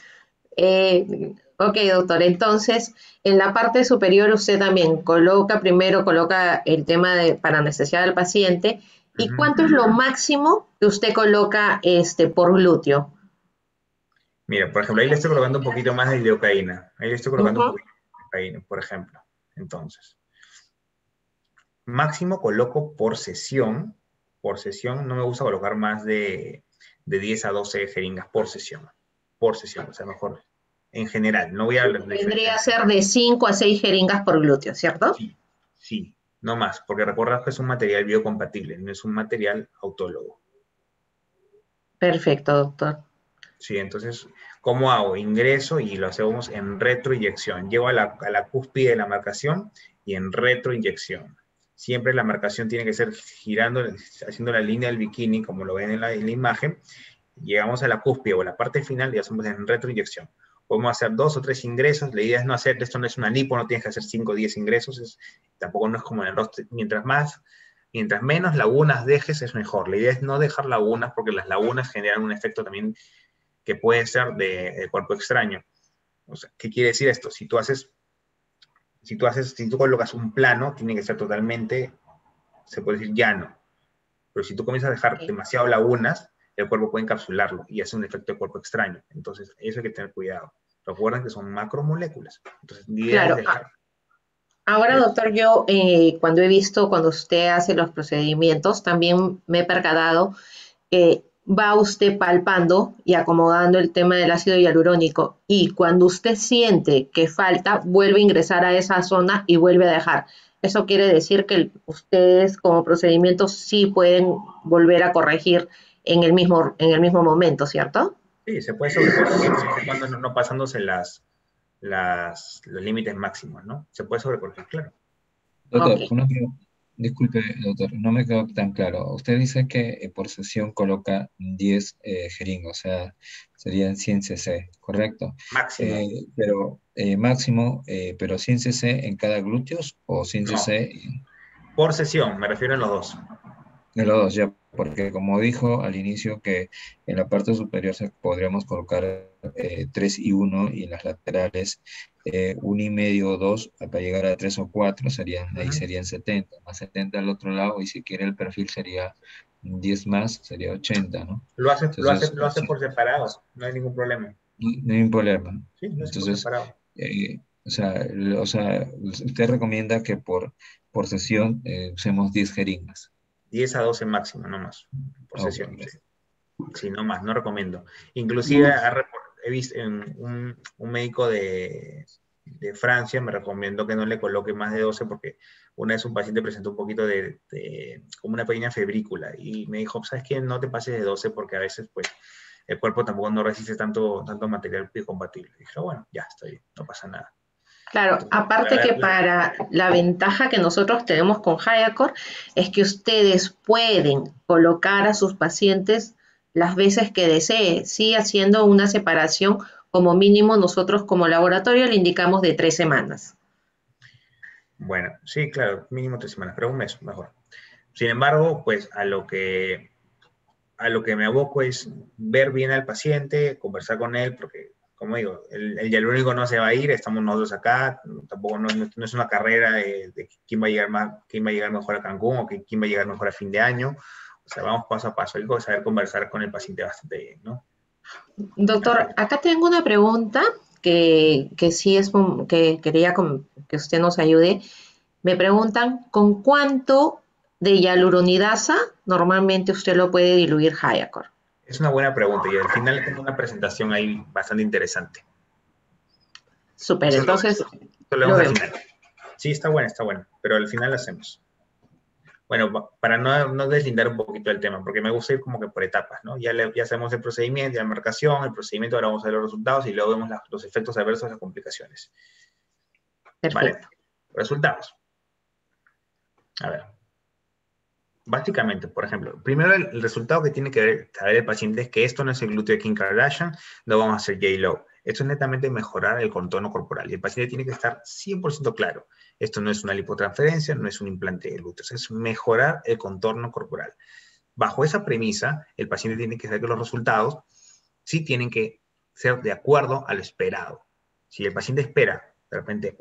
Ok, doctor, entonces en la parte superior usted también coloca el tema para anestesiar al paciente. ¿Y cuánto es lo máximo que usted coloca por glúteo? Mira, por ejemplo, ahí le estoy colocando un poquito más de lidocaína. Ahí le estoy colocando un Ujú. poquito de lidocaína, por ejemplo. Entonces, máximo coloco por sesión no me gusta colocar más de 10 a 12 jeringas por sesión, o sea, mejor en general, no voy a hablar de Vendría a diferencia. ser de 5 a 6 jeringas por glúteo, ¿cierto? Sí, sí, no más, porque recuerda que es un material biocompatible, no es un material autólogo. Perfecto, doctor. Sí, entonces, ¿cómo hago? Ingreso y lo hacemos en retroinyección. Llego a la cúspide de la marcación y en retroinyección. Siempre la marcación tiene que ser girando, haciendo la línea del bikini, como lo ven en la imagen. Llegamos a la cúspide o la parte final y hacemos en retroinyección. Podemos hacer 2 o 3 ingresos. La idea es no hacer, esto no es una lipo, no tienes que hacer 5 o 10 ingresos. Tampoco no es como en el rostro. Mientras menos lagunas dejes, es mejor. La idea es no dejar lagunas porque las lagunas generan un efecto también que puede ser de cuerpo extraño. O sea, ¿qué quiere decir esto? Si tú colocas un plano, tiene que ser totalmente, se puede decir llano. Pero si tú comienzas a dejar Ok. demasiado lagunas, el cuerpo puede encapsularlo y hace un efecto de cuerpo extraño. Entonces, eso hay que tener cuidado. Recuerden que son macromoléculas. Entonces, la idea es Claro. dejar. Ahora, doctor, yo cuando usted hace los procedimientos, también me he percatado que va usted palpando y acomodando el tema del ácido hialurónico y cuando usted siente que falta, vuelve a ingresar a esa zona y vuelve a dejar. Eso quiere decir que ustedes como procedimientos sí pueden volver a corregir en el mismo momento, ¿cierto? Sí, se puede sobrecorregir siempre y cuando no pasándose los límites máximos, ¿no? Se puede sobrecorregir, claro. Ok. Doctor, disculpe, doctor, no me quedó tan claro. Usted dice que por sesión coloca 10 jeringas, o sea, serían 100 cc, ¿correcto? Máximo. Pero máximo, pero 100 cc en cada glúteos o 100 No. cc Por sesión, me refiero a los dos. en los dos, ya, porque como dijo al inicio que en la parte superior podríamos colocar 3 y uno y en las laterales 1,5 o 2 para llegar a 3 o 4 ahí Ujú. serían 70, más 70 al otro lado y si quiere el perfil sería 10 más, sería 80, ¿no? Entonces, Lo hace sí, por separado, no hay ningún problema. no hay un problema. Sí, lo hace por Entonces, separado. usted recomienda que por sesión usemos 10 jeringas. 10 a 12 máximo, no más, por Ok, sesión. Sí, gracias. sí, no más, no recomiendo. Inclusive he visto un médico de Francia, me recomendó que no le coloque más de 12 porque una vez un paciente presentó un poquito como una pequeña febrícula y me dijo, ¿sabes qué? No te pases de 12 porque a veces pues el cuerpo tampoco no resiste tanto material biocompatible. Dije, bueno, ya, está bien, no pasa nada. Claro, Entonces, aparte que para la ventaja que nosotros tenemos con Hayacor es que ustedes pueden colocar a sus pacientes las veces que desee, sí haciendo una separación como mínimo nosotros como laboratorio le indicamos de 3 semanas. bueno, sí, claro, mínimo 3 semanas, pero un mes mejor. Sin embargo, pues a lo que me aboco es ver bien al paciente, conversar con él, porque, como digo, el hialurónico no se va a ir, estamos nosotros acá, tampoco no es una carrera de quién va a llegar más, quién va a llegar mejor a Cancún o quién va a llegar mejor a fin de año. O sea, vamos paso a paso, hay que saber conversar con el paciente bastante bien, ¿no? Doctor, acá tengo una pregunta que sí es que quería que usted nos ayude. Me preguntan, ¿con cuánto de hialuronidasa normalmente usted lo puede diluir Hayacor? Es una buena pregunta y al final tengo una presentación ahí bastante interesante. Súper, Eso entonces lo lo vemos al vemos. final. Sí, está buena, pero al final lo hacemos. Bueno, para no deslindar un poquito del tema, porque me gusta ir como que por etapas, ¿no? Ya hacemos el procedimiento, la marcación, el procedimiento, ahora vamos a ver los resultados y luego vemos los efectos adversos, las complicaciones. Vale, Perfecto. resultados. A ver, básicamente, por ejemplo, primero el resultado que tiene que saber el paciente es que esto no es el glúteo de Kim Kardashian, no vamos a hacer J-Lo. Esto es netamente mejorar el contorno corporal y el paciente tiene que estar 100% claro. Esto no es una lipotransferencia, no es un implante de glúteos, es mejorar el contorno corporal. Bajo esa premisa, el paciente tiene que saber que los resultados sí tienen que ser de acuerdo a lo esperado. Si el paciente espera de repente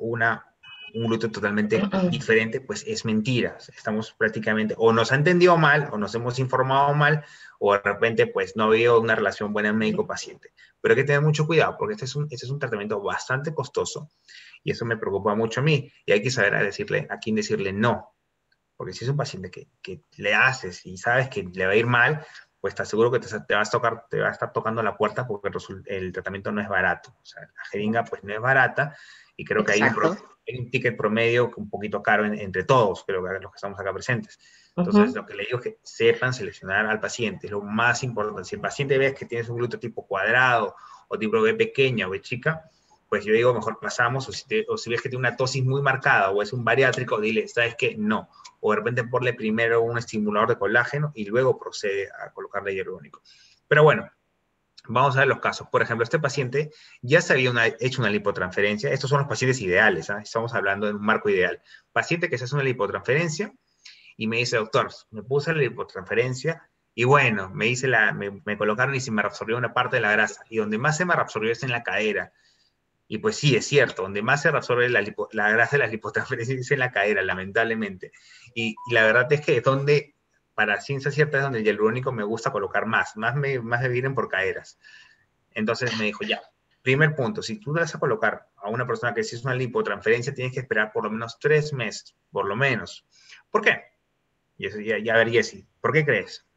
un glúteo totalmente diferente, pues es mentira. Estamos prácticamente, o nos ha entendido mal, o nos hemos informado mal, o de repente pues no ha habido una relación buena médico-paciente. Pero hay que tener mucho cuidado, porque este es un tratamiento bastante costoso, y eso me preocupa mucho a mí, y hay que saber a quién decirle no. Porque si es un paciente que le haces y sabes que le va a ir mal, pues te aseguro que te va a estar tocando la puerta porque el tratamiento no es barato. O sea, la jeringa pues no es barata y creo que Exacto. hay un ticket promedio un poquito caro entre todos, creo que los que estamos acá presentes. Entonces, Ujú. lo que le digo es que sepan seleccionar al paciente, es lo más importante. Si el paciente ves que tienes un glúteo tipo cuadrado o tipo B pequeña o B chica, pues yo digo, mejor pasamos, o si ves que tiene una tosis muy marcada o es un bariátrico, dile, ¿sabes qué? No, o de repente ponle primero un estimulador de colágeno y luego procede a colocarle hialurónico. Pero bueno, vamos a ver los casos. Por ejemplo, este paciente ya se había hecho una lipotransferencia. Estos son los pacientes ideales, ¿eh? Estamos hablando de un marco ideal. Paciente que se hace una lipotransferencia y me dice, doctor, me puse la lipotransferencia y bueno, me colocaron y se me reabsorbió una parte de la grasa. Y donde más se me reabsorbió es en la cadera. Y pues sí, es cierto, donde más se reabsorbe la grasa de las lipotransferencias es en la cadera, lamentablemente. Y la verdad es que es donde, para ciencia cierta, es donde el hialurónico me gusta colocar más me vienen por caderas. Entonces me dijo, ya, primer punto, si tú le vas a colocar a una persona que si es una lipotransferencia, tienes que esperar por lo menos 3 meses, por lo menos. ¿Por ququé? Y eso, ya a ver, Jessy, ¿por qué crees?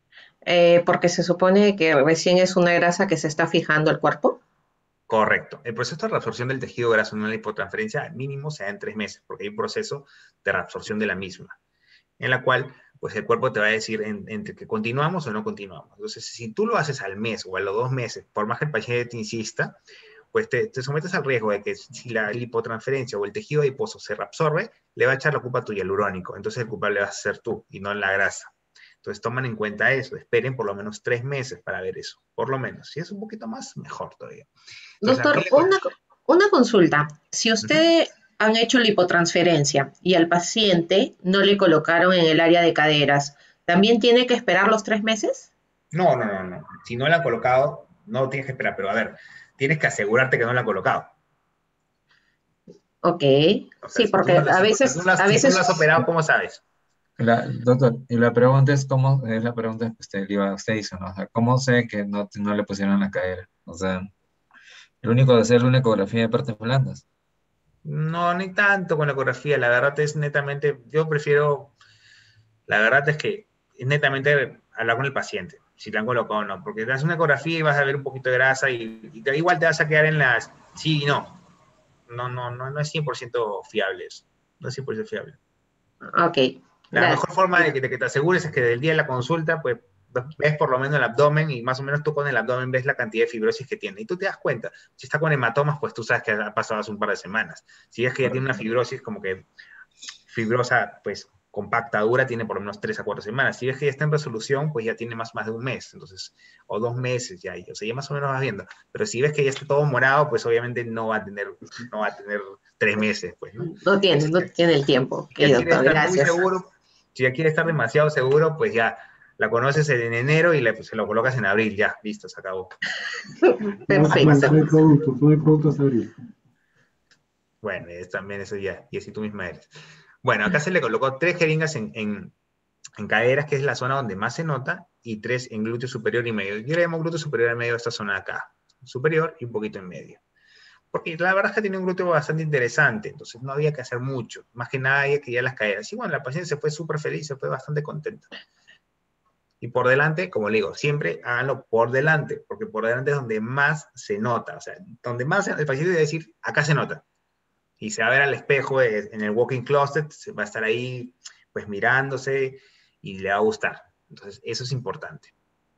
Porque se supone que recién es una grasa que se está fijando el cuerpo. Correcto. El proceso de reabsorción del tejido graso en una lipotransferencia al mínimo se da en 3 meses, porque hay un proceso de reabsorción de la misma, en la cual pues el cuerpo te va a decir entre que continuamos o no continuamos. Entonces, si tú lo haces al mes o a los 2 meses, por más que el paciente te insista, pues te sometes al riesgo de que si la lipotransferencia o el tejido adiposo se reabsorbe, le va a echar la culpa a tu hialurónico. Entonces el culpable vas a ser tú y no la grasa. Entonces toman en cuenta eso, esperen por lo menos 3 meses para ver eso, por lo menos. Si es un poquito más, mejor todavía. Entonces, ¿a qué Doctor, le una consulta. Si uh -huh. ustedes han hecho lipotransferencia y al paciente no le colocaron en el área de caderas, ¿también tiene que esperar los 3 meses? No. Si no la han colocado, no tienes que esperar, pero a ver, tienes que asegurarte que no la han colocado. Ok, O sea, sí, porque si tú no la has operado, ¿cómo sabes? Doctor, y la pregunta es cómo, es la pregunta que usted hizo, ¿no? O sea, ¿cómo sé que no le pusieron la cadera? O sea, lo único de hacer una ecografía de partes blandas. No, ni tanto con la ecografía. La verdad es netamente, yo prefiero, la verdad es que es netamente hablar con el paciente, si te han colocado o no, porque te haces una ecografía y vas a ver un poquito de grasa y igual te vas a quedar en las sí y no. No es 100% fiable eso. No es 100% fiable. Ok, La gracias. mejor forma de que te asegures es que del día de la consulta, pues ves por lo menos el abdomen y más o menos tú con el abdomen ves la cantidad de fibrosis que tiene. Y tú te das cuenta. Si está con hematomas, pues tú sabes que ha pasado hace un par de semanas. Si ves que ya tiene una fibrosis como que fibrosa, pues compacta, dura, tiene por lo menos 3 a 4 semanas. Si ves que ya está en resolución, pues ya tiene más de un mes, entonces, o 2 meses ya, o sea, ya más o menos vas viendo. Pero si ves que ya está todo morado, pues obviamente no va a tener 3 meses, pues, ¿no? Y No tiene el tiempo. Ok, si ya quiere doctor, estar muy gracias. seguro, si ya quiere estar demasiado seguro, pues ya la conoces en enero y se lo colocas en abril, ya, listo, se acabó. Perfecto. No hay productos a abrir. Bueno, es también eso ya, y así tú misma eres. Bueno, acá se le colocó 3 jeringas en caderas, que es la zona donde más se nota, y 3 en glúteo superior y medio. Yo le llamo glúteo superior y medio a esta zona de acá, superior y un poquito en medio. Porque la verdad es que tiene un glúteo bastante interesante, entonces no había que hacer mucho, más que nada había que ya las caderas. Y bueno, la paciente se fue súper feliz, se fue bastante contenta. Y por delante, como le digo, siempre háganlo por delante, porque por delante es donde más se nota. O sea, donde más el paciente debe decir, acá se nota. Y se va a ver al espejo en el walk-in closet, se va a estar ahí pues mirándose y le va a gustar. Entonces, eso es importante.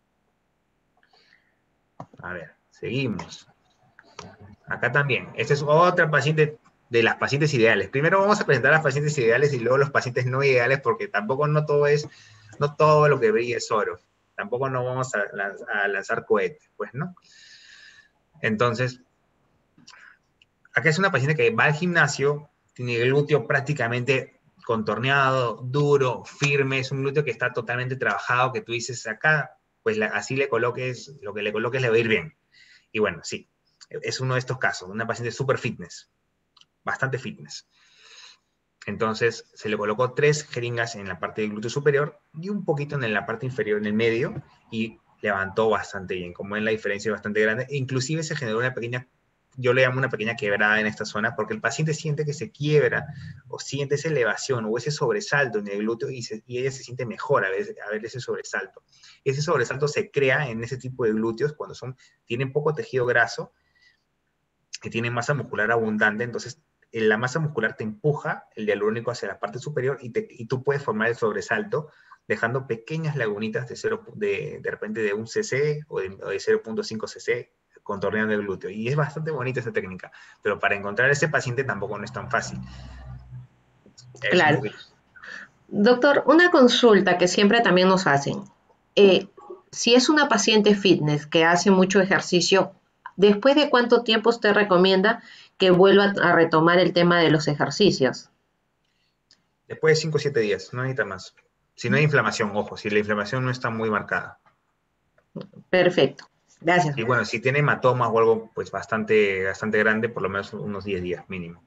A ver, seguimos. Acá también. Esta es otra paciente de las pacientes ideales. Primero vamos a presentar a las pacientes ideales y luego los pacientes no ideales, porque tampoco no todo lo que brilla es oro. Tampoco no vamos a lanzar cohetes, pues, ¿no? Entonces, acá es una paciente que va al gimnasio, tiene el glúteo prácticamente contorneado, duro, firme, es un glúteo que está totalmente trabajado, que tú dices acá, pues así le coloques, lo que le coloques le va a ir bien. Y bueno, sí, es uno de estos casos, una paciente súper fitness, bastante fitness. Entonces se le colocó 3 jeringas en la parte del glúteo superior y un poquito en la parte inferior, en el medio, y levantó bastante bien. Como ven, la diferencia es bastante grande. E inclusive se generó una pequeña, yo le llamo una pequeña quebrada en esta zona, porque el paciente siente que se quiebra o siente esa elevación o ese sobresalto en el glúteo y ella se siente mejor a ver ese sobresalto. Ese sobresalto se crea en ese tipo de glúteos cuando tienen poco tejido graso, que tienen masa muscular abundante, entonces la masa muscular te empuja el hialurónico hacia la parte superior y tú puedes formar el sobresalto dejando pequeñas lagunitas de repente de 1 cc o de 0.5 cc contorneando el glúteo. Y es bastante bonita esa técnica, pero para encontrar a ese paciente tampoco no es tan fácil. Es un Claro. poquito. Doctor, una consulta que siempre también nos hacen. Si es una paciente fitness que hace mucho ejercicio, ¿después de cuánto tiempo usted recomienda que vuelva a retomar el tema de los ejercicios? Después de 5 o 7 días, no necesita más. Si no hay inflamación, ojo, si la inflamación no está muy marcada. Perfecto. Gracias. Y bueno, si tiene hematomas o algo pues bastante grande, por lo menos unos 10 días mínimo.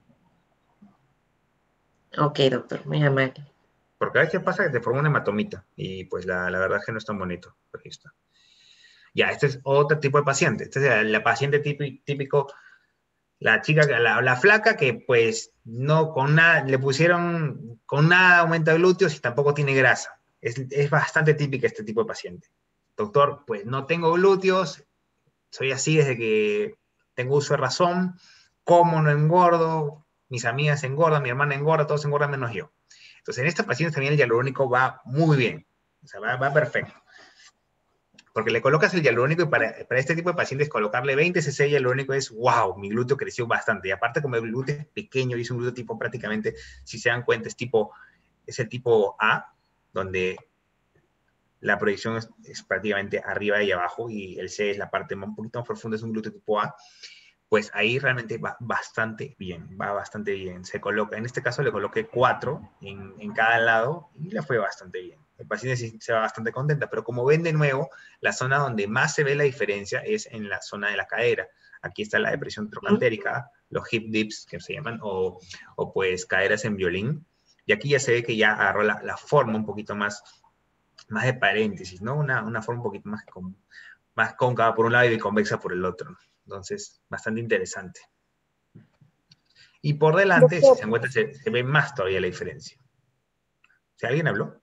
Ok, doctor, muy amable. Porque a veces pasa que te forma una hematomita y pues la verdad es que no es tan bonito. Aquí está. Ya, este es otro tipo de paciente. Esta es la paciente típico, la chica, la flaca que pues no con nada, le pusieron con nada aumenta glúteos y tampoco tiene grasa. Es bastante típica este tipo de paciente. Doctor, pues no tengo glúteos, soy así desde que tengo uso de razón, como no engordo, mis amigas engordan, mi hermana engorda, todos engordan menos yo. Entonces, en esta paciente también el hialurónico va muy bien, o sea, va perfecto. Porque le colocas el hialurónico y para este tipo de pacientes colocarle 20 cc de hialurónico es, wow, mi glúteo creció bastante. Y aparte como el glúteo es pequeño y es un glúteo tipo prácticamente, si se dan cuenta, es el tipo A, donde la proyección es prácticamente arriba y abajo y el C es la parte un poquito más profunda, es un glúteo tipo A. Pues ahí realmente va bastante bien, va bastante bien. Se coloca, en este caso le coloqué 4 en cada lado y le fue bastante bien. El paciente se va bastante contenta, pero como ven de nuevo, la zona donde más se ve la diferencia es en la zona de la cadera. Aquí está la depresión trocantérica, los hip dips que se llaman, o pues caderas en violín. Y aquí ya se ve que ya agarró la forma un poquito más de paréntesis, ¿no? Una forma un poquito más cóncava por un lado y convexa por el otro. Entonces, bastante interesante. Y por delante, si Doctor, se encuentra, se ve más todavía la diferencia. ¿Si alguien habló?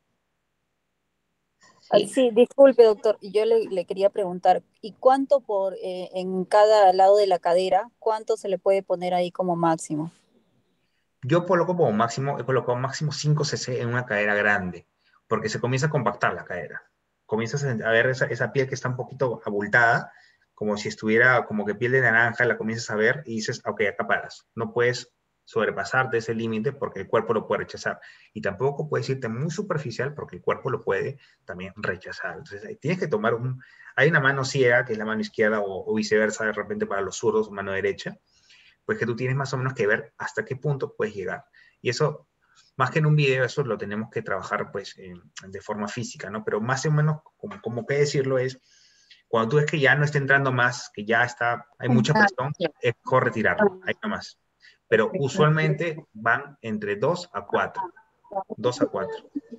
Sí. sí, disculpe, doctor, yo le quería preguntar, ¿y cuánto en cada lado de la cadera, cuánto se le puede poner ahí como máximo? Yo coloco como máximo, he colocado máximo 5 cc en una cadera grande, porque se comienza a compactar la cadera. Comienzas a ver esa piel que está un poquito abultada, como si estuviera como que piel de naranja, la comienzas a ver y dices, ok, acá paras. No puedes sobrepasarte ese límite porque el cuerpo lo puede rechazar. Y tampoco puedes irte muy superficial porque el cuerpo lo puede también rechazar. Entonces, ahí tienes que tomar hay una mano ciega, que es la mano izquierda, o viceversa, de repente para los zurdos, mano derecha, pues que tú tienes más o menos que ver hasta qué punto puedes llegar. Y eso, más que en un video, eso lo tenemos que trabajar pues de forma física, ¿no? Pero más o menos, como que decirlo es, cuando tú ves que ya no está entrando más, que ya hay mucha presión, es mejor retirarlo, ahí nomás. Pero usualmente van entre 2 a 4. 2 a 4.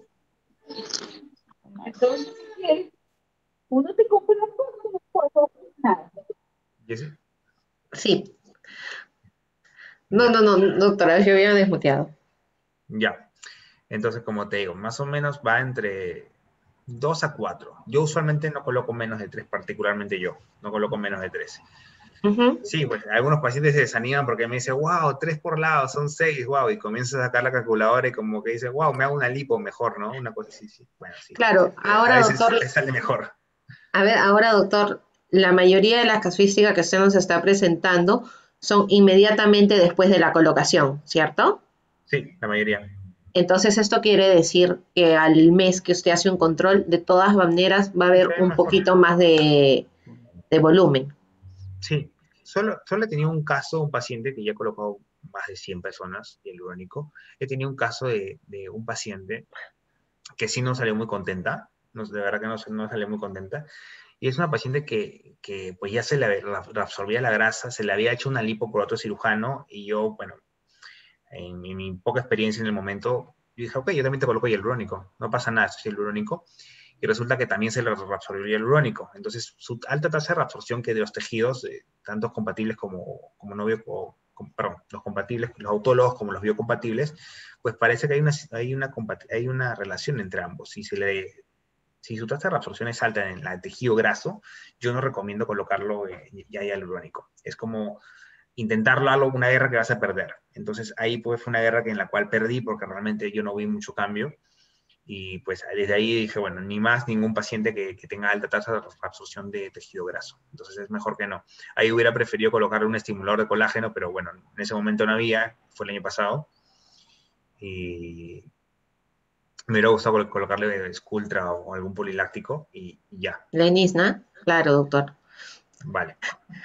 Entonces, uno te compra una cosa, no puedo nada. ¿Jessy? Sí. No, Ya, no, no, doctora, yo había desmuteado. ya. Entonces, como te digo, más o menos va 2 a 4. Yo usualmente no coloco menos de 3, particularmente yo. No coloco menos de 3. Ujú. Sí, pues algunos pacientes se desaniman porque me dicen, wow, 3 por lado, son 6, wow, y comienzas a sacar la calculadora y como que dices, wow, me hago una lipo mejor, ¿no? Una cosa así, sí. Bueno, sí. Claro, A ahora, veces doctor, sale mejor. a ver, ahora, doctor, la mayoría de las casuísticas que usted nos está presentando son inmediatamente después de la colocación, ¿cierto? Sí, la mayoría. Entonces, esto quiere decir que al mes que usted hace un control, de todas maneras va a Sí, haber se ve un mejor. poquito más de volumen. Sí, solo he tenido un caso, un paciente que ya ha colocado más de 100 personas hialurónico. He tenido un caso de un paciente que sí no salió muy contenta, no, de verdad que no salió muy contenta. Y es una paciente que pues ya se le reabsorbía la grasa, se le había hecho una lipo por otro cirujano y yo, bueno, en mi poca experiencia en el momento, yo dije, ok, yo también te coloco hialurónico, no pasa nada, esto es hialurónico. Y resulta que también se le reabsorbió el hialurónico. Entonces, su alta tasa de reabsorción que de los tejidos, tanto compatibles como no bio, perdón, los compatibles, los autólogos como los biocompatibles, pues parece que hay una relación entre ambos. Si su tasa de reabsorción es alta en el tejido graso, yo no recomiendo colocarlo ya hialurónico. Es como intentarlo algo, una guerra que vas a perder. Entonces ahí pues fue una guerra en la cual perdí porque realmente yo no vi mucho cambio y pues desde ahí dije, bueno, ni más ningún paciente que tenga alta tasa de absorción de tejido graso. Entonces es mejor que no. Ahí hubiera preferido colocarle un estimulador de colágeno, pero bueno, en ese momento no había, fue el año pasado. Y me hubiera gustado colocarle Sculptra o algún poliláctico y ya, Lenisna, claro, doctor. vale.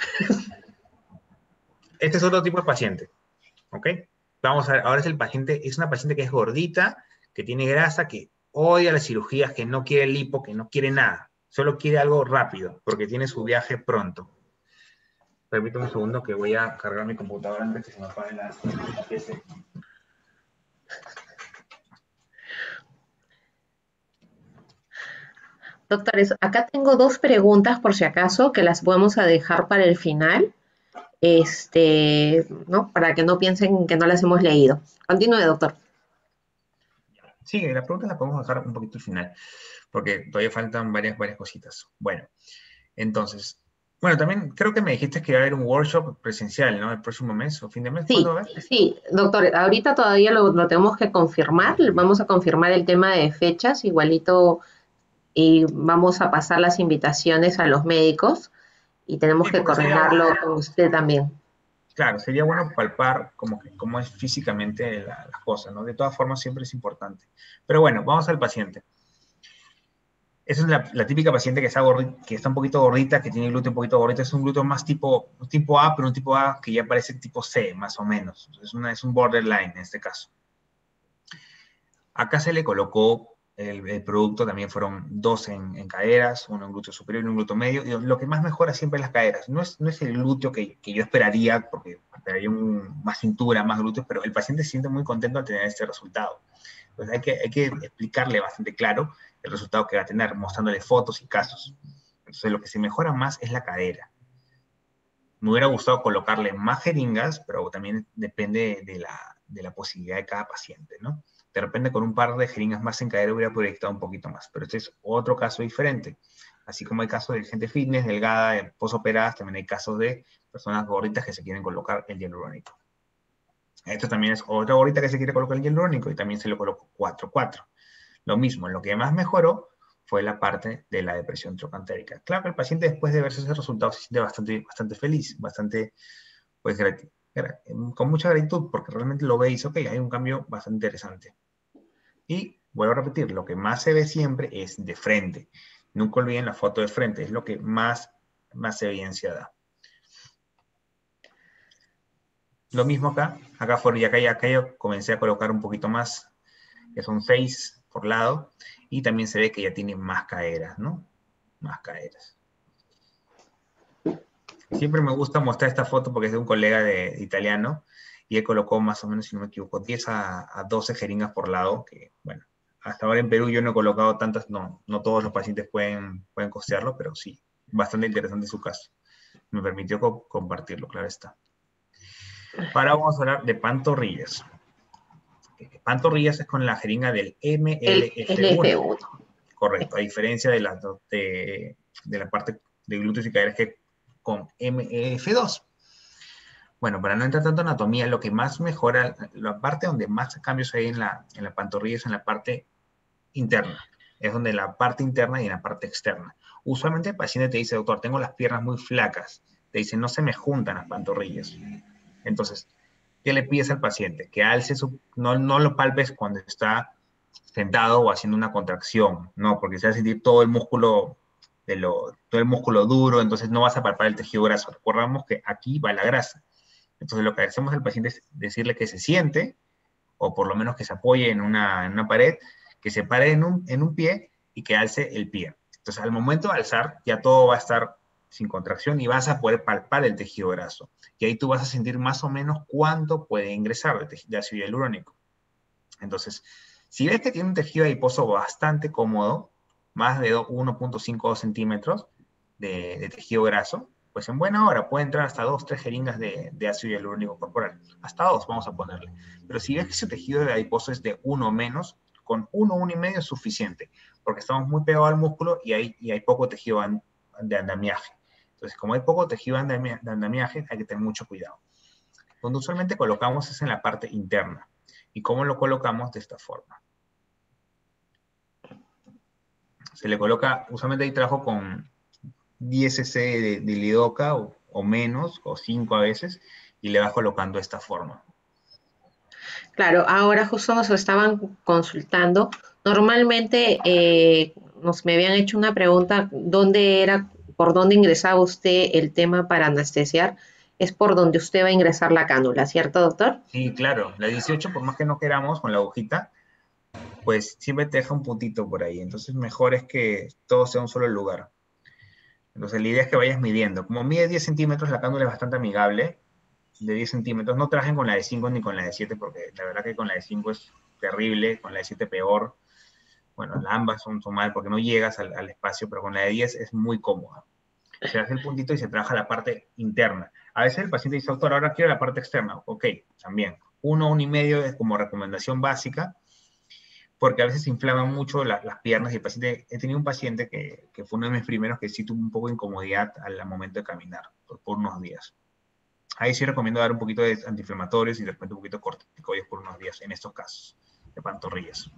Este es otro tipo de paciente, ¿ok? Vamos a ver, ahora es una paciente que es gordita, que tiene grasa, que odia las cirugías, que no quiere lipo, que no quiere nada. Solo quiere algo rápido, porque tiene su viaje pronto. Permítame un segundo que voy a cargar mi computadora antes que se me apague la PC. Doctores, acá tengo dos preguntas por si acaso que las vamos a dejar para el final, ¿no? Para que no piensen que no las hemos leído. Continúe, doctor. Sí, la pregunta la podemos dejar un poquito al final, porque todavía faltan varias cositas. Bueno, entonces, bueno, también creo que me dijiste que va a haber un workshop presencial, ¿no? El próximo mes o fin de mes, ¿cuándo Sí, va a haber? sí, doctor, ahorita todavía lo tenemos que confirmar, vamos a confirmar el tema de fechas, igualito, y vamos a pasar las invitaciones a los médicos y tenemos Sí, que porque sería, coordinarlo con usted también. claro, sería bueno palpar como que cómo es físicamente las cosas, ¿no? De todas formas, siempre es importante. Pero bueno, vamos al paciente. Esa es la típica paciente que está un poquito gordita, que tiene el glúteo un poquito gordito. Es un glúteo más tipo A, pero un tipo A que ya parece tipo C, más o menos. Es un borderline en este caso. Acá se le colocó el producto, también fueron dos en caderas, uno en glúteo superior y un glúteo medio. Y lo que más mejora siempre es las caderas. No es el glúteo que yo esperaría, porque esperaría más cintura, más glúteos, pero el paciente se siente muy contento al tener este resultado. Entonces hay que explicarle bastante claro el resultado que va a tener, mostrándole fotos y casos. Entonces lo que se mejora más es la cadera. Me hubiera gustado colocarle más jeringas, pero también depende de la posibilidad de cada paciente, ¿no? De repente con un par de jeringas más en cadera hubiera proyectado un poquito más, pero este es otro caso diferente. Así como hay casos de gente fitness, delgada, posoperadas, también hay casos de personas gorditas que se quieren colocar el hialurónico. Esto también es otra gorrita que se quiere colocar el hialurónico y también se lo coloco 4-4. Lo mismo, lo que más mejoró fue la parte de la depresión trocantérica. Claro que el paciente después de verse ese resultado se siente bastante feliz, pues, con mucha gratitud, porque realmente lo ve y dice, ok, hay un cambio bastante interesante. Y vuelvo a repetir, lo que más se ve siempre es de frente. Nunca olviden la foto de frente, es lo que más evidencia da. Lo mismo acá yo comencé a colocar un poquito más, que son 6 por lado, y también se ve que ya tiene más caderas, ¿no? Más caderas. Siempre me gusta mostrar esta foto porque es de un colega de italiano, y él colocó más o menos, si no me equivoco, 10 a 12 jeringas por lado, que bueno, hasta ahora en Perú yo no he colocado tantas, no todos los pacientes pueden costearlo, pero sí, bastante interesante su caso. Me permitió compartirlo, claro está. Ahora vamos a hablar de pantorrillas. Pantorrillas es con la jeringa del El MLF1. LF1. Correcto, a diferencia de la parte de glúteos y caderas que con MF2. Bueno, para no entrar tanto en anatomía, lo que más mejora, la parte donde más cambios hay en la pantorrilla es en la parte interna. Es donde la parte interna y en la parte externa. Usualmente el paciente te dice, doctor, tengo las piernas muy flacas. Te dice, no se me juntan las pantorrillas. Entonces, ¿qué le pides al paciente? Que alce no lo palpes cuando está sentado o haciendo una contracción, no, porque se va a sentir todo el músculo todo el músculo duro, entonces no vas a palpar el tejido graso. Recordamos que aquí va la grasa. Entonces lo que hacemos al paciente es decirle que se siente, o por lo menos que se apoye en una pared, que se pare en un pie y que alce el pie. Entonces al momento de alzar, ya todo va a estar sin contracción y vas a poder palpar el tejido graso. Y ahí tú vas a sentir más o menos cuánto puede ingresar de ácido hialurónico. Entonces, si ves que tiene un tejido adiposo bastante cómodo, más de 1.52 centímetros de tejido graso, pues en buena hora puede entrar hasta 2-3 jeringas de ácido hialurónico corporal. Hasta 2 vamos a ponerle. Pero si ves que ese tejido de adiposo es de 1 o menos, con 1,5 es suficiente, porque estamos muy pegados al músculo y hay poco tejido de andamiaje. Entonces, como hay poco tejido de andamiaje, hay que tener mucho cuidado. Donde usualmente colocamos es en la parte interna. ¿Y cómo lo colocamos? De esta forma. Se le coloca, usualmente ahí trabajo con 10 cc de lidoca o menos, o 5 a veces, y le vas colocando de esta forma. Claro, ahora justo nos estaban consultando. Normalmente me habían hecho una pregunta, por dónde ingresaba usted el tema para anestesiar? Es por donde usted va a ingresar la cánula, ¿cierto, doctor? Sí, claro. La 18, por más que no queramos, con la agujita, pues siempre te deja un puntito por ahí. Entonces mejor es que todo sea un solo lugar. Entonces la idea es que vayas midiendo. Como mide 10 centímetros, la cánula es bastante amigable, de 10 centímetros. No trabajen con la de 5 ni con la de 7, porque la verdad que con la de 5 es terrible, con la de 7 peor. Bueno, ambas son mal porque no llegas al espacio, pero con la de 10 es muy cómoda. Se hace el puntito y se trabaja la parte interna. A veces el paciente dice, doctor, ahora quiero la parte externa. Ok, también. 1,5 es como recomendación básica, porque a veces se inflaman mucho las piernas y el paciente, he tenido un paciente que fue uno de mis primeros que sí tuvo un poco de incomodidad al momento de caminar por unos días. Ahí sí recomiendo dar un poquito de antiinflamatorios y de repente un poquito de corticoides por unos días en estos casos de pantorrillas.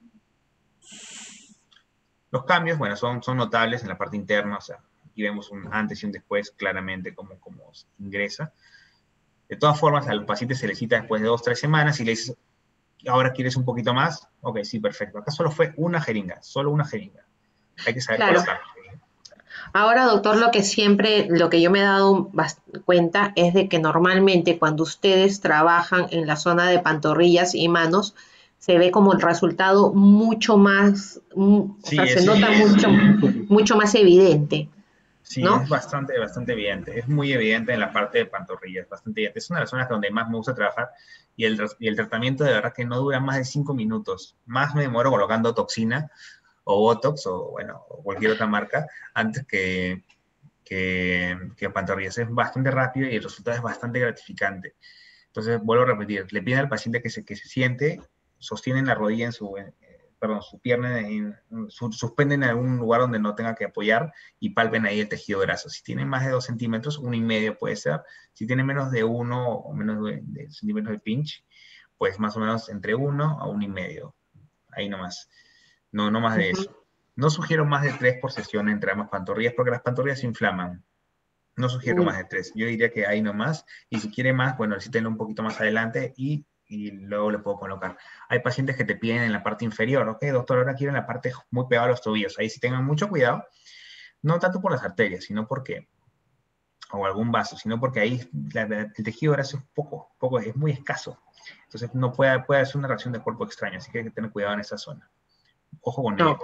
Los cambios, bueno, son notables en la parte interna, o sea, aquí vemos un antes y un después claramente cómo ingresa. De todas formas, al paciente se le cita después de 2-3 semanas y le dices, ¿ahora quieres un poquito más? Ok, sí, perfecto. Acá solo fue una jeringa, solo una jeringa. Hay que saber Claro. colocar. Ahora, doctor, lo que yo me he dado cuenta es de que normalmente cuando ustedes trabajan en la zona de pantorrillas y manos, se ve como el resultado mucho más, o sea, se nota mucho más evidente, Sí, ¿no? es bastante evidente. Es muy evidente en la parte de pantorrillas, bastante evidente. Es una de las zonas donde más me gusta trabajar y el tratamiento de verdad que no dura más de 5 minutos. Más me demoro colocando toxina o Botox o, bueno, o cualquier otra marca antes que pantorrillas. Es bastante rápido y el resultado es bastante gratificante. Entonces, vuelvo a repetir, le piden al paciente que se siente, sostienen la rodilla su pierna, suspenden en algún lugar donde no tenga que apoyar y palpen ahí el tejido graso. Si tiene más de 2 centímetros, 1,5 puede ser. Si tiene menos de 1 o menos de centímetros de pinch, pues más o menos entre 1 a 1,5. Ahí nomás. No más de eso. No sugiero más de 3 por sesión entre ambas pantorrillas porque las pantorrillas se inflaman. No sugiero más de 3. Yo diría que ahí nomás. Y si quiere más, bueno, necesitenlo un poquito más adelante y luego le puedo colocar. Hay pacientes que te piden en la parte inferior, ok, doctor, ahora quiero en la parte muy pegada a los tobillos. Ahí sí tengan mucho cuidado, no tanto por las arterias, sino porque, o algún vaso, sino porque ahí el tejido graso es es muy escaso. Entonces no puede hacer una reacción de cuerpo extraña, así que hay que tener cuidado en esa zona. Ojo con ello.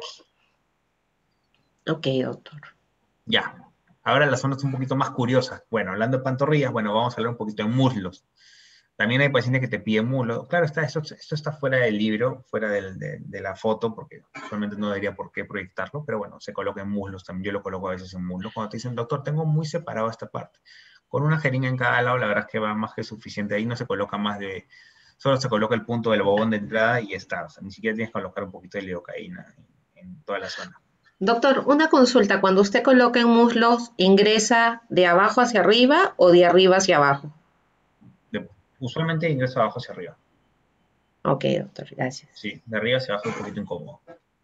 Ok, doctor. Ya. Ahora las zonas un poquito más curiosas. Bueno, hablando de pantorrillas, bueno, vamos a hablar un poquito de muslos. También hay pacientes que te piden muslos. Claro, esto está fuera del libro, fuera de la foto, porque solamente no debería por qué proyectarlo, pero bueno, se coloca en muslos también. Yo lo coloco a veces en muslos. Cuando te dicen, doctor, tengo muy separado esta parte. Con una jeringa en cada lado, la verdad es que va más que suficiente. Ahí no se coloca solo se coloca el punto del bobón de entrada y está. O sea, ni siquiera tienes que colocar un poquito de lidocaína en toda la zona. Doctor, una consulta. Cuando usted coloca en muslos, ¿ingresa de abajo hacia arriba o de arriba hacia abajo? Usualmente ingreso abajo hacia arriba. Ok, doctor, gracias. Sí, de arriba hacia abajo es un poquito incómodo.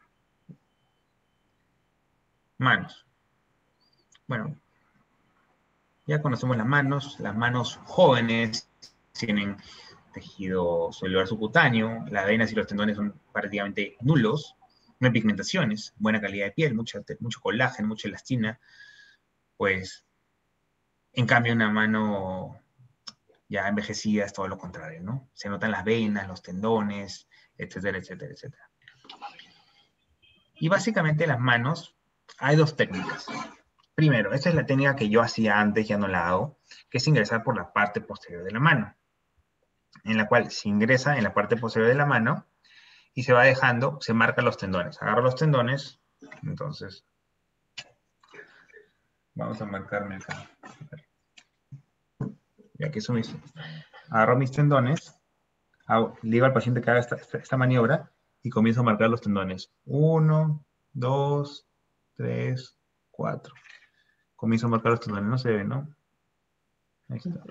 Manos. Bueno, ya conocemos las manos. Las manos jóvenes tienen tejido celular subcutáneo, las venas y los tendones son prácticamente nulos, no hay pigmentaciones, buena calidad de piel, mucho colágeno, mucha elastina, pues en cambio una mano ya envejecida es todo lo contrario, ¿no? Se notan las venas, los tendones, etcétera, etcétera, etcétera. Y básicamente las manos, hay dos técnicas. Primero, esta es la técnica que yo hacía antes, ya no la hago, que es ingresar por la parte posterior de la mano, en la cual se ingresa en la parte posterior de la mano y se va dejando, se marcan los tendones. Agarro los tendones, entonces, vamos a marcarme acá. Y aquí son agarro mis tendones, le digo al paciente que haga esta maniobra y comienzo a marcar los tendones. 1, 2, 3, 4. Comienzo a marcar los tendones, no se ve, ¿no? Ahí está.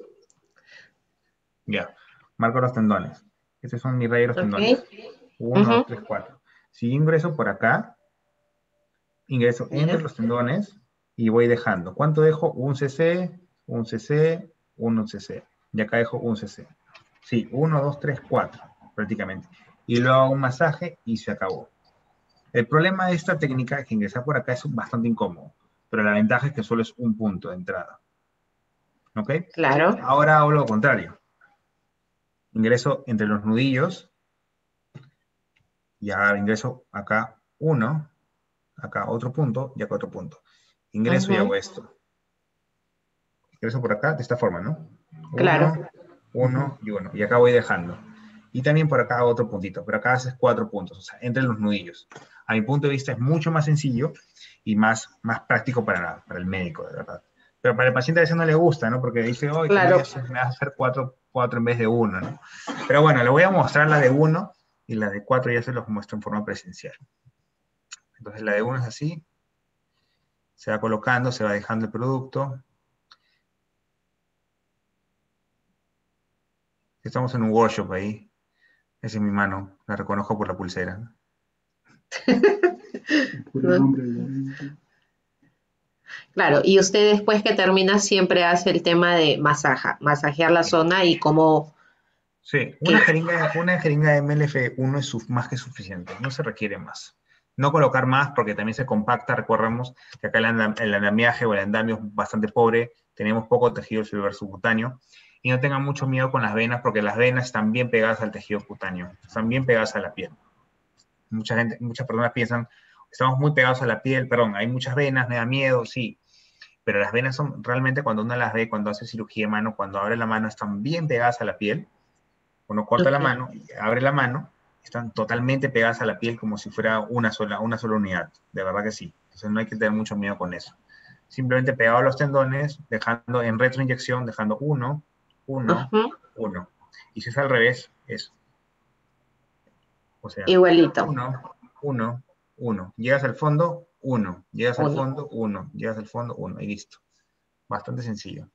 Ya, marco los tendones. Estos son mis rayos de los tendones. 1, 2, 3, 4. Si ingreso por acá, ingreso entre los tendones y voy dejando. ¿Cuánto dejo? Un cc, un cc, un cc. Y acá dejo un cc. Sí, 1, 2, 3, 4, prácticamente. Y luego hago un masaje y se acabó. El problema de esta técnica es que ingresar por acá es bastante incómodo, pero la ventaja es que solo es un punto de entrada. ¿Ok? Claro. Ahora hago lo contrario. Ingreso entre los nudillos y ahora ingreso acá uno, acá otro punto y acá otro punto. Ingreso y hago esto. Ingreso por acá de esta forma, ¿no? Claro. 1 y 1. Y acá voy dejando. Y también por acá otro puntito, pero acá haces 4 puntos, o sea, entre los nudillos. A mi punto de vista es mucho más sencillo y más práctico para el médico, de verdad. Pero para el paciente a veces no le gusta, ¿no? Porque dice, oh, Claro. me vas a hacer 4 en vez de 1, ¿no? Pero bueno, le voy a mostrar la de 1 y la de 4 ya se los muestro en forma presencial. Entonces la de 1 es así, se va colocando, se va dejando el producto. Estamos en un workshop ahí. Esa es mi mano, la reconozco por la pulsera. Por el nombre. Claro, y usted después que termina siempre hace el tema de masajear la zona y cómo... Sí, una jeringa de MLF1 es más que suficiente, no se requiere más. No colocar más porque también se compacta, recordemos que acá el andamiaje o el andamio es bastante pobre, tenemos poco tejido celular subcutáneo, y no tengan mucho miedo con las venas porque las venas están bien pegadas al tejido cutáneo, están bien pegadas a la piel. Muchas personas piensan, estamos muy pegados a la piel, perdón, hay muchas venas, me da miedo, sí, pero las venas son realmente cuando uno las ve, cuando hace cirugía de mano, cuando abre la mano, están bien pegadas a la piel. Uno corta la mano y abre la mano, están totalmente pegadas a la piel como si fuera una sola unidad, de verdad que sí. Entonces no hay que tener mucho miedo con eso. Simplemente pegado a los tendones, dejando en retroinyección, dejando 1, 1, 1. Y si es al revés, es, o sea, Igualito. 1, 1, 1. Llegas al fondo, 1. Llegas al fondo, 1. Llegas al fondo, 1. Y listo. Bastante sencillo.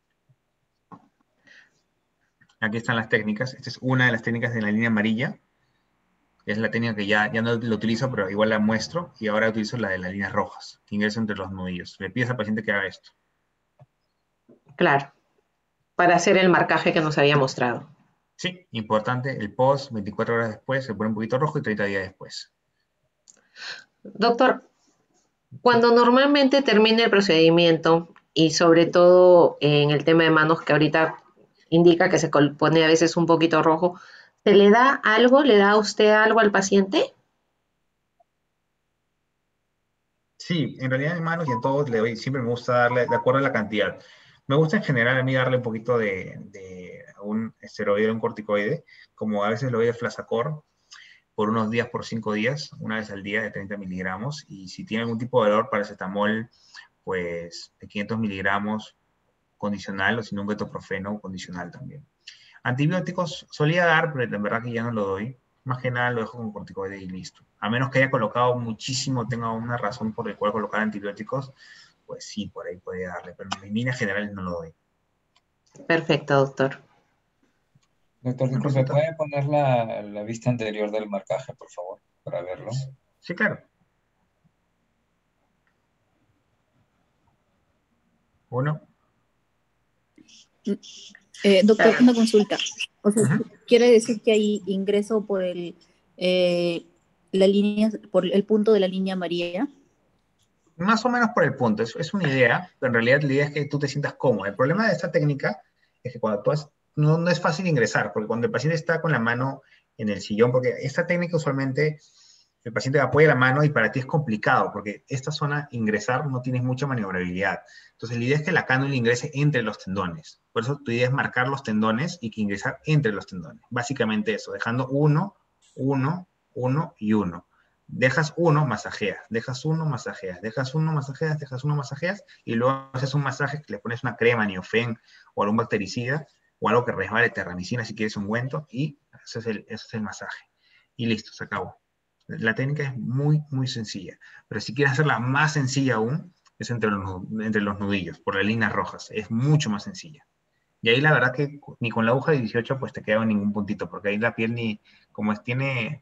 Aquí están las técnicas. Esta es una de las técnicas de la línea amarilla. Es la técnica que ya no lo utilizo, pero igual la muestro. Y ahora utilizo la de las líneas rojas, que ingreso entre los nudillos. Le pides al paciente que haga esto. Claro, para hacer el marcaje que nos había mostrado. Sí, importante. El post, 24 horas después, se pone un poquito rojo y 30 días después. Doctor, cuando normalmente termina el procedimiento, y sobre todo en el tema de manos que ahorita indica que se pone a veces un poquito rojo, ¿se le da algo? ¿Le da a usted algo al paciente? Sí, en realidad en manos y en todos le doy, siempre me gusta darle, de acuerdo a la cantidad. Me gusta en general a mí darle un poquito de un esteroide, un corticoide, como a veces lo doy de Flazacor, por unos días, por 5 días, una vez al día de 30 miligramos, y si tiene algún tipo de dolor, paracetamol, pues de 500 miligramos condicional, o si no un ketoprofeno condicional también. Antibióticos solía dar, pero en verdad que ya no lo doy, Más que nada lo dejo con corticoide y listo. A menos que haya colocado muchísimo, tenga una razón por la cual colocar antibióticos, pues sí, por ahí podría darle, pero en líneas generales no lo doy. Perfecto, doctor. Doctor, ¿Una disculpe, consulta? ¿puede poner la vista anterior del marcaje, por favor, para verlo? Sí, claro. Uno. Doctor, una consulta. O sea, Ujú. ¿quiere decir que hay ingreso por la línea, por el punto de la línea amarilla? Más o menos por el punto, es una idea, pero en realidad la idea es que tú te sientas cómodo. El problema de esta técnica es que cuando no es fácil ingresar, porque cuando el paciente está con la mano en el sillón, porque esta técnica usualmente el paciente apoya la mano y para ti es complicado, porque esta zona ingresar no tienes mucha maniobrabilidad. Entonces la idea es que la cánula ingrese entre los tendones. Por eso tu idea es marcar los tendones y que ingresar entre los tendones. Básicamente eso, dejando uno, uno, uno y uno. Dejas uno, masajeas, dejas uno, masajeas, dejas uno, masajeas, dejas uno, masajeas, y luego haces un masaje que le pones una crema, Niofen, o algún bactericida, o algo que resbale, terramicina si quieres ungüento, y ese es el masaje. Y listo, se acabó. La técnica es muy, muy sencilla, pero si quieres hacerla más sencilla aún, es entre los nudillos, por las líneas rojas, es mucho más sencilla. Y ahí la verdad que ni con la aguja de 18 pues te queda en ningún puntito, porque ahí la piel ni, como es,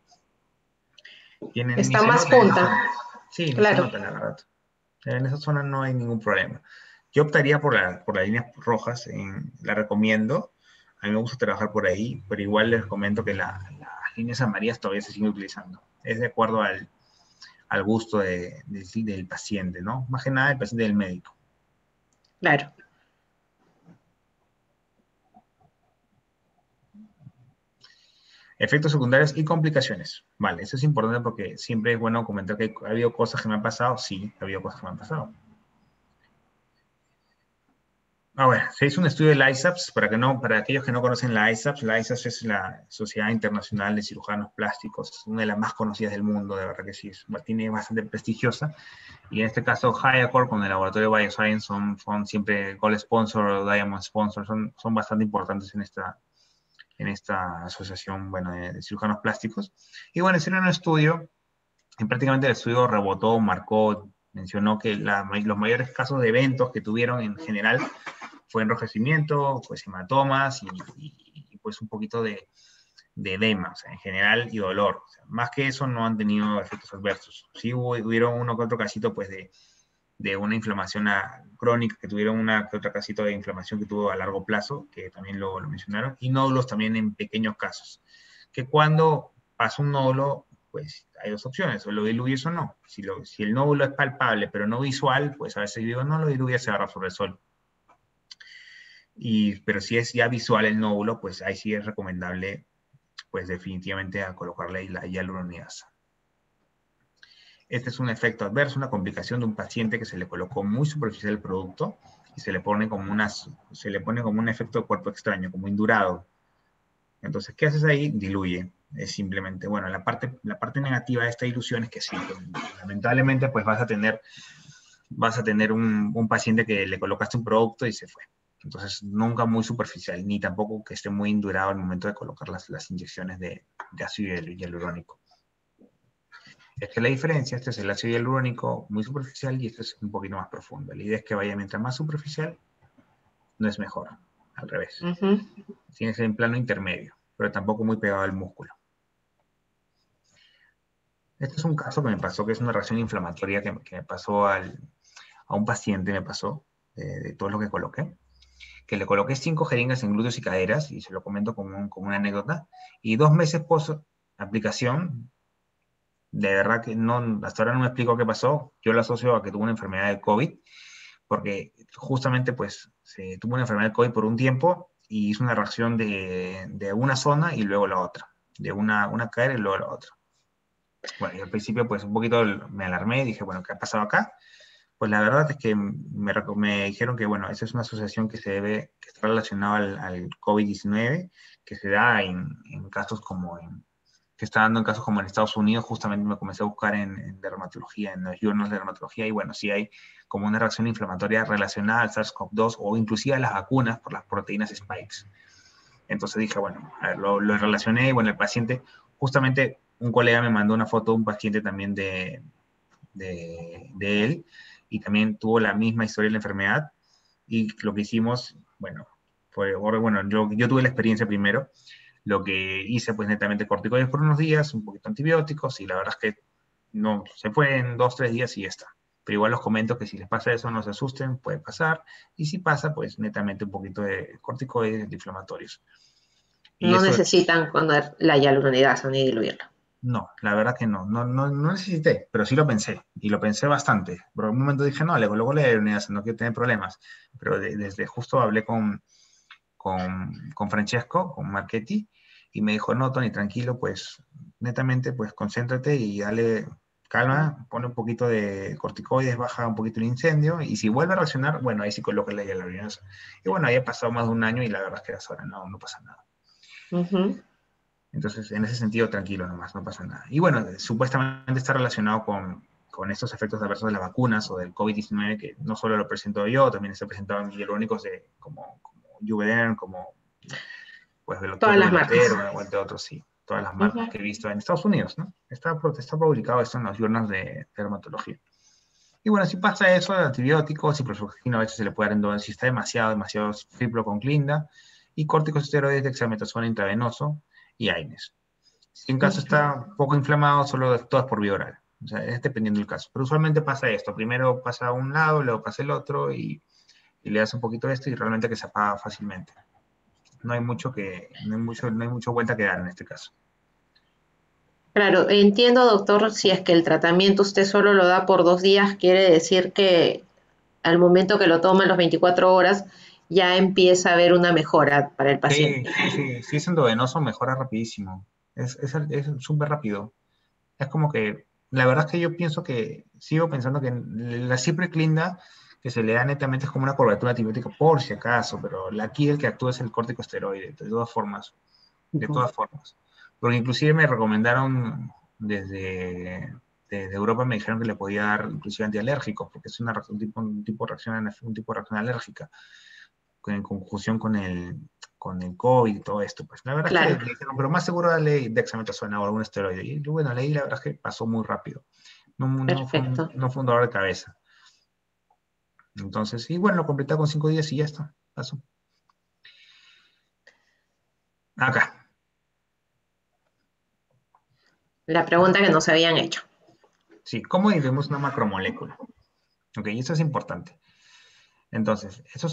ni Está se más nota en esa junta, zona. Sí, ni se claro. nota, la verdad. En esa zona no hay ningún problema. Yo optaría por las líneas rojas, la recomiendo. A mí me gusta trabajar por ahí, pero igual les comento que las líneas amarillas todavía se siguen utilizando. Es de acuerdo al gusto del paciente, ¿no? Más que nada del paciente del médico. Claro. Efectos secundarios y complicaciones. Vale, eso es importante porque siempre es bueno comentar que ha habido cosas que me han pasado. Sí, ha habido cosas que me han pasado. A ver, se hizo un estudio del ISAPS, para aquellos que no conocen la ISAPS es la Sociedad Internacional de Cirujanos Plásticos, es una de las más conocidas del mundo, de verdad que sí, tiene bastante prestigiosa, y en este caso Hiacor con el laboratorio Bioscience son siempre Gold Sponsor o Diamond Sponsor, son bastante importantes en esta asociación, bueno, de cirujanos plásticos. Y bueno, hicieron un estudio, y prácticamente el estudio rebotó, marcó, mencionó que los mayores casos de eventos que tuvieron en general fue enrojecimiento, pues hematomas pues un poquito de edema, o sea, en general, y dolor. O sea, más que eso no han tenido efectos adversos. Sí hubieron uno que otro casito pues de una inflamación crónica, que tuvieron una que otra casito de inflamación que tuvo a largo plazo, que también lo mencionaron, y nódulos también en pequeños casos. Que cuando pasa un nódulo, pues hay dos opciones, o lo diluyes o no. Si el nódulo es palpable pero no visual, pues a veces digo, no lo diluyes, se va a resolver solo. Pero si es ya visual el nódulo, pues ahí sí es recomendable, pues definitivamente a colocarle la hialuronidasa. Este es un efecto adverso, una complicación de un paciente que se le colocó muy superficial el producto y se le pone como un efecto de cuerpo extraño, como indurado. Entonces, ¿qué haces ahí? Diluye. Es simplemente, bueno, la parte negativa de esta ilusión es que sí, pues, lamentablemente, pues vas a tener un paciente que le colocaste un producto y se fue. Entonces, nunca muy superficial, ni tampoco que esté muy indurado al momento de colocar las inyecciones de ácido hialurónico. Es que la diferencia, este es el ácido hialurónico muy superficial y este es un poquito más profundo. La idea es que vaya mientras más superficial, no es mejor, al revés. Tiene que ser en plano intermedio, pero tampoco muy pegado al músculo. Este es un caso que me pasó, que es una reacción inflamatoria que me pasó a un paciente, me pasó, de todo lo que coloqué, que le coloqué 5 jeringas en glúteos y caderas, y se lo comento como una anécdota, y 2 meses post aplicación, de verdad que no, hasta ahora no me explico qué pasó, yo lo asocio a que tuvo una enfermedad de COVID, porque justamente pues se tuvo una enfermedad de COVID por un tiempo, y hizo una reacción de una zona y luego la otra, de una cadera y luego la otra. Bueno, y al principio pues un poquito me alarmé, dije, bueno, ¿qué ha pasado acá? Pues la verdad es que me dijeron que, bueno, esa es una asociación que está relacionada al COVID-19, que se da en casos que está dando en casos como en Estados Unidos. Justamente me comencé a buscar en dermatología, en los journals de dermatología, y bueno, sí hay como una reacción inflamatoria relacionada al SARS-CoV-2 o inclusive a las vacunas por las proteínas spikes. Entonces dije, bueno, a ver, lo relacioné, y bueno, el paciente justamente un colega me mandó una foto de un paciente también de él, y también tuvo la misma historia de la enfermedad, y lo que hicimos, bueno, bueno, yo tuve la experiencia primero, lo que hice pues netamente corticoides por unos días, un poquito antibióticos, y la verdad es que no, se fue en 2, 3 días y ya está. Pero igual los comento que si les pasa eso, no se asusten, puede pasar, y si pasa, pues netamente un poquito de corticoides antiinflamatorios. Y No eso necesitan poner la hialuronidasa ni diluirla. no, la verdad que no necesité, pero sí lo pensé, y lo pensé bastante. Por un momento dije, no, le coloco la unidad, no quiero tener problemas, pero desde justo hablé con Francesco, con Marchetti, y me dijo, no, Tony, tranquilo, pues netamente, pues concéntrate y dale calma, pone un poquito de corticoides, baja un poquito el incendio, y si vuelve a reaccionar, bueno, ahí sí coloca la hialuronidasa. Y bueno, ahí ha pasado más de un año y la verdad es que ahora no pasa nada. Ujú. Entonces, en ese sentido, tranquilo nomás, no pasa nada. Y bueno, supuestamente está relacionado con estos efectos adversos de las vacunas o del COVID-19, que no solo lo presento yo, también se presentaban hialurónicos como Juvederm, como pues del Todas doctor las marcas. Belatero, o de otros, sí, todas las marcas Ujú. que he visto en Estados Unidos, ¿no? Está publicado esto en los journals de dermatología. Y bueno, si pasa eso, antibióticos, ciprofloxacina a veces se le puede dar en dosis, si está demasiado fibro con clinda, y corticosteroides, dexametasona intravenoso y AINES. Si en caso Ujú. está un poco inflamado, solo todo es por vía oral. O sea, es dependiendo del caso. Pero usualmente pasa esto. Primero pasa a un lado, luego pasa el otro, y le das un poquito de esto y realmente que se apaga fácilmente. No hay mucho vuelta que dar en este caso. Claro, entiendo, doctor, si es que el tratamiento usted solo lo da por 2 días, quiere decir que al momento que lo toma en las 24 horas ya empieza a haber una mejora para el Sí, paciente. sí, sí. Si es endovenoso, mejora rapidísimo. Es súper rápido. Es como que, la verdad es que yo sigo pensando que la ciproclinda que se le da netamente es como una cobertura antibiótica por si acaso, pero aquí el que actúa es el corticosteroide, de todas formas. Porque inclusive me recomendaron desde Europa, me dijeron que le podía dar inclusive antialérgicos, porque es un tipo de reacción alérgica, en conjunción con el COVID y todo esto. Pues la verdad es que Claro, me dijeron, pero más seguro dale dexametasona o algún esteroide. Y bueno, leí, la verdad es que pasó muy rápido. perfecto. No fue un dolor de cabeza. Entonces, y bueno, lo completé con 5 días y ya está. Pasó. Acá. La pregunta que nos habían hecho. Sí, ¿cómo dividimos una macromolécula? Ok, eso es importante. Entonces, esos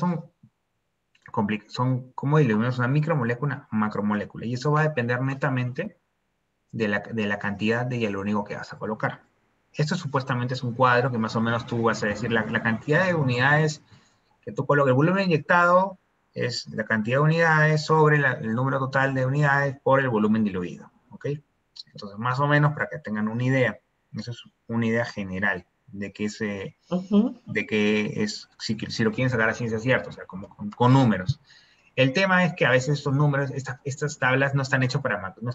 son cómo diluimos una micromolécula, una macromolécula. Y eso va a depender netamente de la cantidad de hialurónico que vas a colocar. Esto supuestamente es un cuadro que más o menos tú vas a decir la cantidad de unidades que tú colocas. El volumen inyectado es la cantidad de unidades sobre el número total de unidades por el volumen diluido. ¿Ok? Entonces, más o menos para que tengan una idea. Eso es una idea general de que Ujú. si lo quieren sacar a ciencia cierta, o sea, como con números. El tema es que a veces estos números, estas tablas no están hechas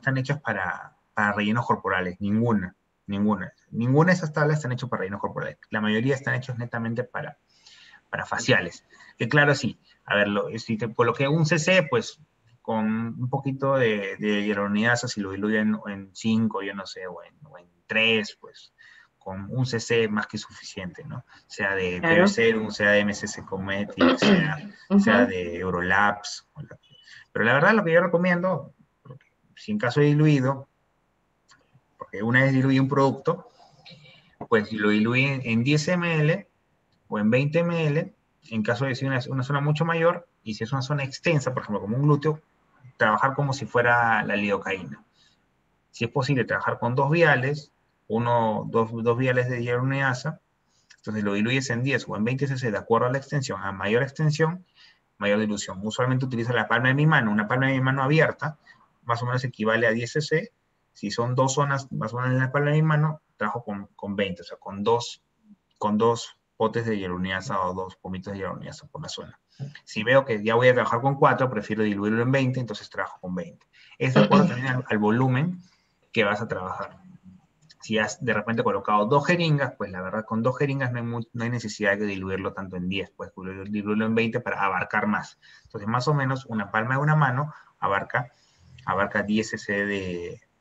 para rellenos corporales, ninguna. Ninguna de esas tablas están hechas para rellenos corporales. La mayoría están hechos netamente para faciales. Que claro, sí, a ver, si te coloqué un CC, pues con un poquito de hialuronidasa, si lo diluyen en 5, yo no sé, o en 3, pues con un CC más que suficiente, ¿no? Sea de Claro. PBC, sea de MSC Cosmetics, sea Ujú. de Eurolabs. Pero la verdad lo que yo recomiendo, si en caso de diluido, porque una vez diluí un producto, pues lo diluí en 10 ml o en 20 ml, en caso de ser una zona mucho mayor, y si es una zona extensa, por ejemplo, como un glúteo, trabajar como si fuera la lidocaína. Si es posible, trabajar con 2 viales, dos viales de hyaluronidasa, entonces lo diluyes en 10 o en 20 cc de acuerdo a la extensión. A mayor extensión, mayor dilución. Usualmente utilizo la palma de mi mano. Una palma de mi mano abierta más o menos equivale a 10 cc. Si son 2 zonas más o menos en la palma de mi mano, trabajo con 20, o sea, con dos potes de hyaluronidasa o 2 pomitos de hyaluronidasa por la zona. Si veo que ya voy a trabajar con 4, prefiero diluirlo en 20, entonces trabajo con 20. Es de acuerdo también al volumen que vas a trabajar. Si has de repente colocado 2 jeringas, pues la verdad con 2 jeringas no hay necesidad de diluirlo tanto en 10, pues diluirlo en 20 para abarcar más. Entonces más o menos una palma de una mano abarca 10 cc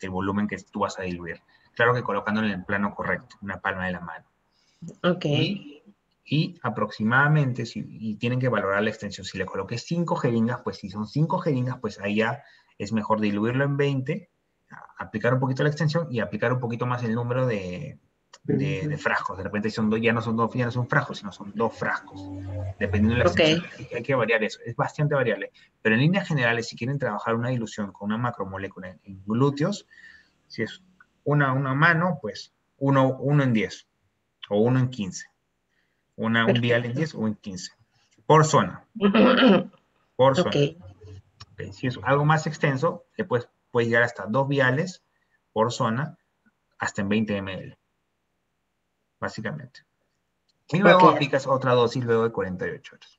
del volumen que tú vas a diluir. Claro que colocándolo en el plano correcto, en la palma de la mano. Ok. Y aproximadamente, y tienen que valorar la extensión. Si le coloqué 5 jeringas, pues si son 5 jeringas, pues ahí ya es mejor diluirlo en 20, aplicar un poquito la extensión y aplicar un poquito más el número de frascos. De repente ya no son frascos, sino son 2 frascos. Dependiendo de la extensión, hay que variar eso. Es bastante variable. Pero en líneas generales, si quieren trabajar una dilución con una macromolécula en glúteos, si es una mano, pues 1 en 10 o 1 en 15. Un vial en 10 o en 15. Por zona. Por zona. Ok. Okay. Si es algo más extenso, puedes llegar hasta 2 viales por zona, hasta en 20 ml. Básicamente. Y luego aplicas otra dosis luego de 48 horas.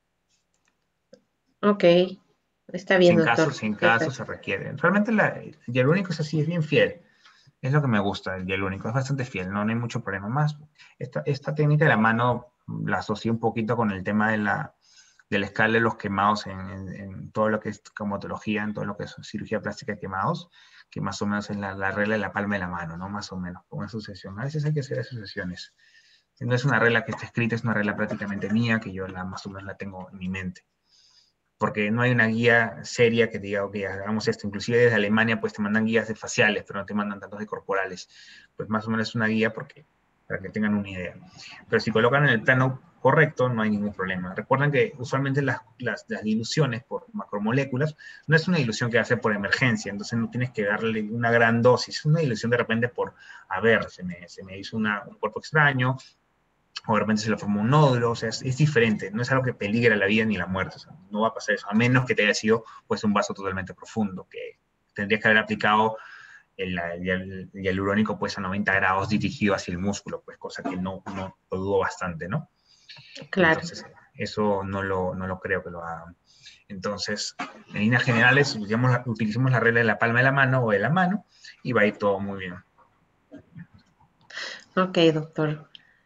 Ok. Está bien, doctor. Si en caso se requiere. Realmente el hialurónico es así, es bien fiel. Es lo que me gusta, el hialurónico. Es bastante fiel, no hay mucho problema más. Esta técnica de la mano la asocié un poquito con el tema de la escala de los quemados en todo lo que es comatología, en todo lo que es cirugía plástica de quemados, que más o menos es la regla de la palma de la mano, ¿no? Más o menos, con una asociación. A veces hay que hacer asociaciones. No es una regla que está escrita, es una regla prácticamente mía, que yo más o menos la tengo en mi mente. Porque no hay una guía seria que diga, ok, hagamos esto. Inclusive desde Alemania, pues te mandan guías de faciales, pero no te mandan tantos de corporales. Pues más o menos es una guía para que tengan una idea. Pero si colocan en el plano correcto, no hay ningún problema. Recuerden que usualmente las diluciones por macromoléculas no es una dilución que hace por emergencia, entonces no tienes que darle una gran dosis. Es una dilución de repente a ver, se me hizo un cuerpo extraño, o de repente se le formó un nódulo, o sea, es diferente, no es algo que peligra la vida ni la muerte, o sea, no va a pasar eso, a menos que te haya sido pues un vaso totalmente profundo, que tendrías que haber aplicado el hialurónico pues a 90 grados dirigido hacia el músculo, pues cosa que no lo dudo bastante, ¿no? Claro. Entonces, eso no lo creo que lo hagan. Entonces, en líneas generales, utilicemos la regla de la palma de la mano o de la mano y va a ir todo muy bien. Ok, doctor.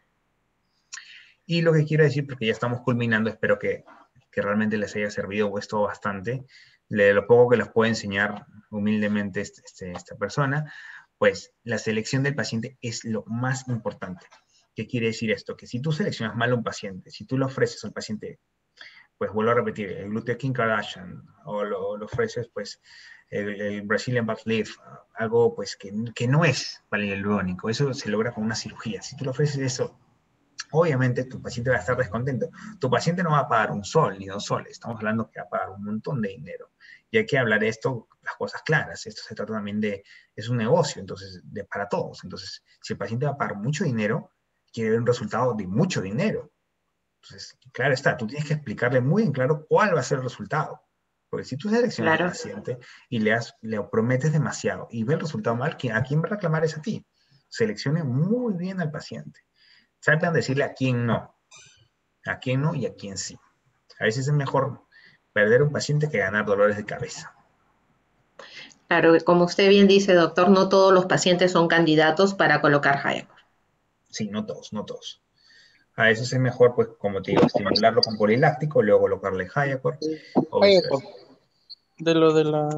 Y lo que quiero decir, porque ya estamos culminando, espero que realmente les haya servido esto bastante, de lo poco que les puede enseñar humildemente esta persona, pues la selección del paciente es lo más importante. ¿Qué quiere decir esto? Que si tú seleccionas mal a un paciente, si tú le ofreces al paciente, pues vuelvo a repetir, el glúteo Kim Kardashian, o lo ofreces pues el Brazilian butt lift, algo pues que no es para el hialurónico, eso se logra con una cirugía. Si tú le ofreces eso, obviamente tu paciente va a estar descontento. Tu paciente no va a pagar un sol ni 2 soles, estamos hablando que va a pagar un montón de dinero. Y hay que hablar de esto, las cosas claras. Esto se trata también es un negocio, entonces, para todos. Entonces, si el paciente va a pagar mucho dinero, quiere ver un resultado de mucho dinero. Entonces, claro está, tú tienes que explicarle muy en claro cuál va a ser el resultado. Porque si tú seleccionas al paciente y le prometes demasiado y ve el resultado mal, ¿a quién va a reclamar es a ti? Seleccione muy bien al paciente. Sepan decirle a quién no y a quién sí. A veces es mejor perder un paciente que ganar dolores de cabeza. Claro, como usted bien dice, doctor, no todos los pacientes son candidatos para colocar Hyacor. Sí, no todos. A veces es mejor, pues, como te digo, estimularlo con poliláctico, luego colocarle Hyacor, o viceversa. De lo de la...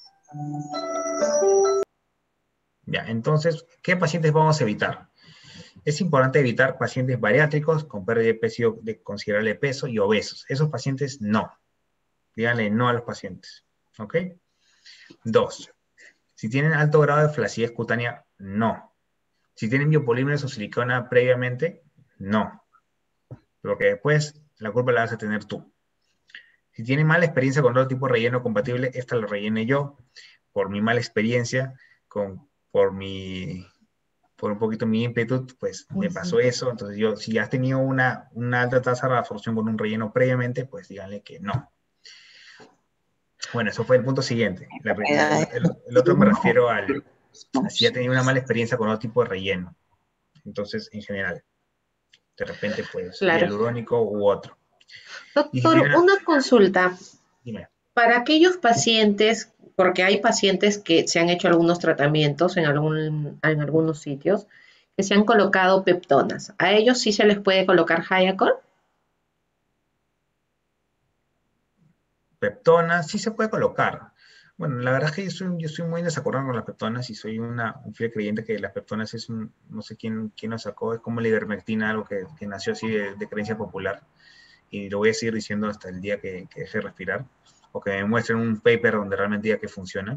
Ya, entonces, ¿qué pacientes vamos a evitar? Es importante evitar pacientes bariátricos con pérdida de peso, de considerable peso y obesos. Esos pacientes, no. Díganle no a los pacientes. ¿Ok? 2. Si tienen alto grado de flacidez cutánea, no. Si tienen biopolímeros o silicona previamente, no. Porque después la culpa la vas a tener tú. Si tienen mala experiencia con otro tipo de relleno compatible, esta lo rellené yo por mi mala experiencia, por un poquito mi ímpetu, pues me pasó eso. Entonces si has tenido una alta tasa de absorción con un relleno previamente, pues díganle que no. Bueno, eso fue el punto siguiente. El otro me refiero si ha tenido una mala experiencia con otro tipo de relleno. Entonces, en general, de repente, pues, hialurónico u otro. Doctor, una consulta. Dime. Para aquellos pacientes, porque hay pacientes que se han hecho algunos tratamientos en algunos sitios, que se han colocado peptonas. ¿A ellos sí se les puede colocar Hyacor? Peptona sí se puede colocar. Bueno, la verdad es que yo soy muy desacordado con las peptonas y soy un fiel creyente que las peptonas es no sé quién lo sacó, es como la ivermectina, algo que nació así de creencia popular. Y lo voy a seguir diciendo hasta el día que deje de respirar, o que me muestren un paper donde realmente diga que funciona.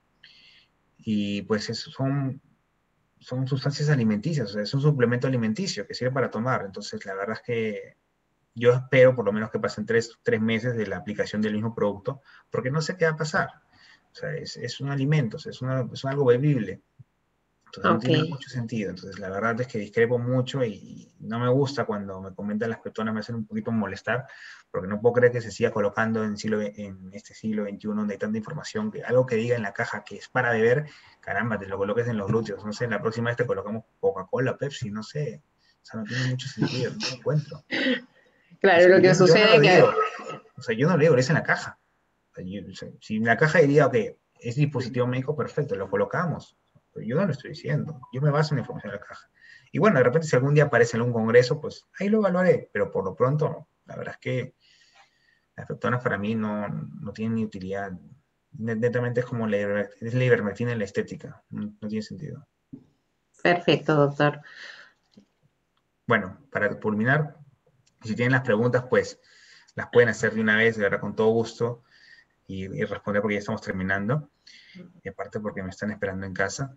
Y pues son sustancias alimenticias, o sea, es un suplemento alimenticio que sirve para tomar. Entonces, la verdad es que yo espero por lo menos que pasen tres meses de la aplicación del mismo producto, porque no sé qué va a pasar. O sea, es un alimento, o sea, es algo bebible. Entonces no Ok. tiene mucho sentido. Entonces la verdad es que discrepo mucho y no me gusta cuando me comentan las peptonas, me hacen un poquito molestar, porque no puedo creer que se siga colocando en este siglo XXI donde hay tanta información, que algo que diga en la caja que es para beber, caramba, te lo coloques en los glúteos. No sé, la próxima vez te colocamos Coca-Cola, Pepsi, no sé. O sea, no tiene mucho sentido, no lo encuentro. O Claro, sea, lo que yo no lo sucede que, digo. O sea, yo no lo digo, es en la caja. O sea, si en la caja diría, ok, es dispositivo médico, perfecto, lo colocamos. Pero yo no lo estoy diciendo. Yo me baso en la información de la caja. Y bueno, de repente si algún día aparece en un congreso, pues ahí lo evaluaré. Pero por lo pronto, la verdad es que las peptonas para mí no tienen ni utilidad. Netamente es como es la ivermectina en la estética. No tiene sentido. perfecto, doctor. Bueno, para culminar, si tienen las preguntas, pues las pueden hacer de una vez, de verdad, con todo gusto, y responder porque ya estamos terminando. Y aparte porque me están esperando en casa.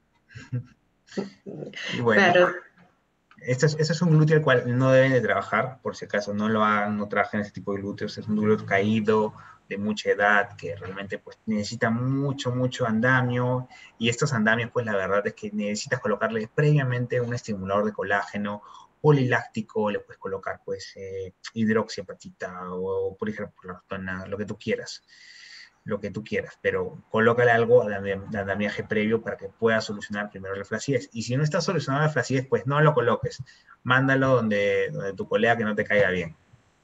Y bueno, Claro, este es un glúteo al cual no deben de trabajar, por si acaso no lo hagan, no trabajen ese tipo de glúteos. Es un glúteo caído, de mucha edad, que realmente pues necesita mucho andamio. Y estos andamios, pues la verdad es que necesitas colocarle previamente un estimulador de colágeno poliláctico, le puedes colocar pues hidroxiapatita o por ejemplo lo que tú quieras, pero colócale algo de andamiaje previo para que pueda solucionar primero la flacidez. Y si no está solucionada la flacidez, pues no lo coloques. Mándalo donde tu colega que no te caiga bien.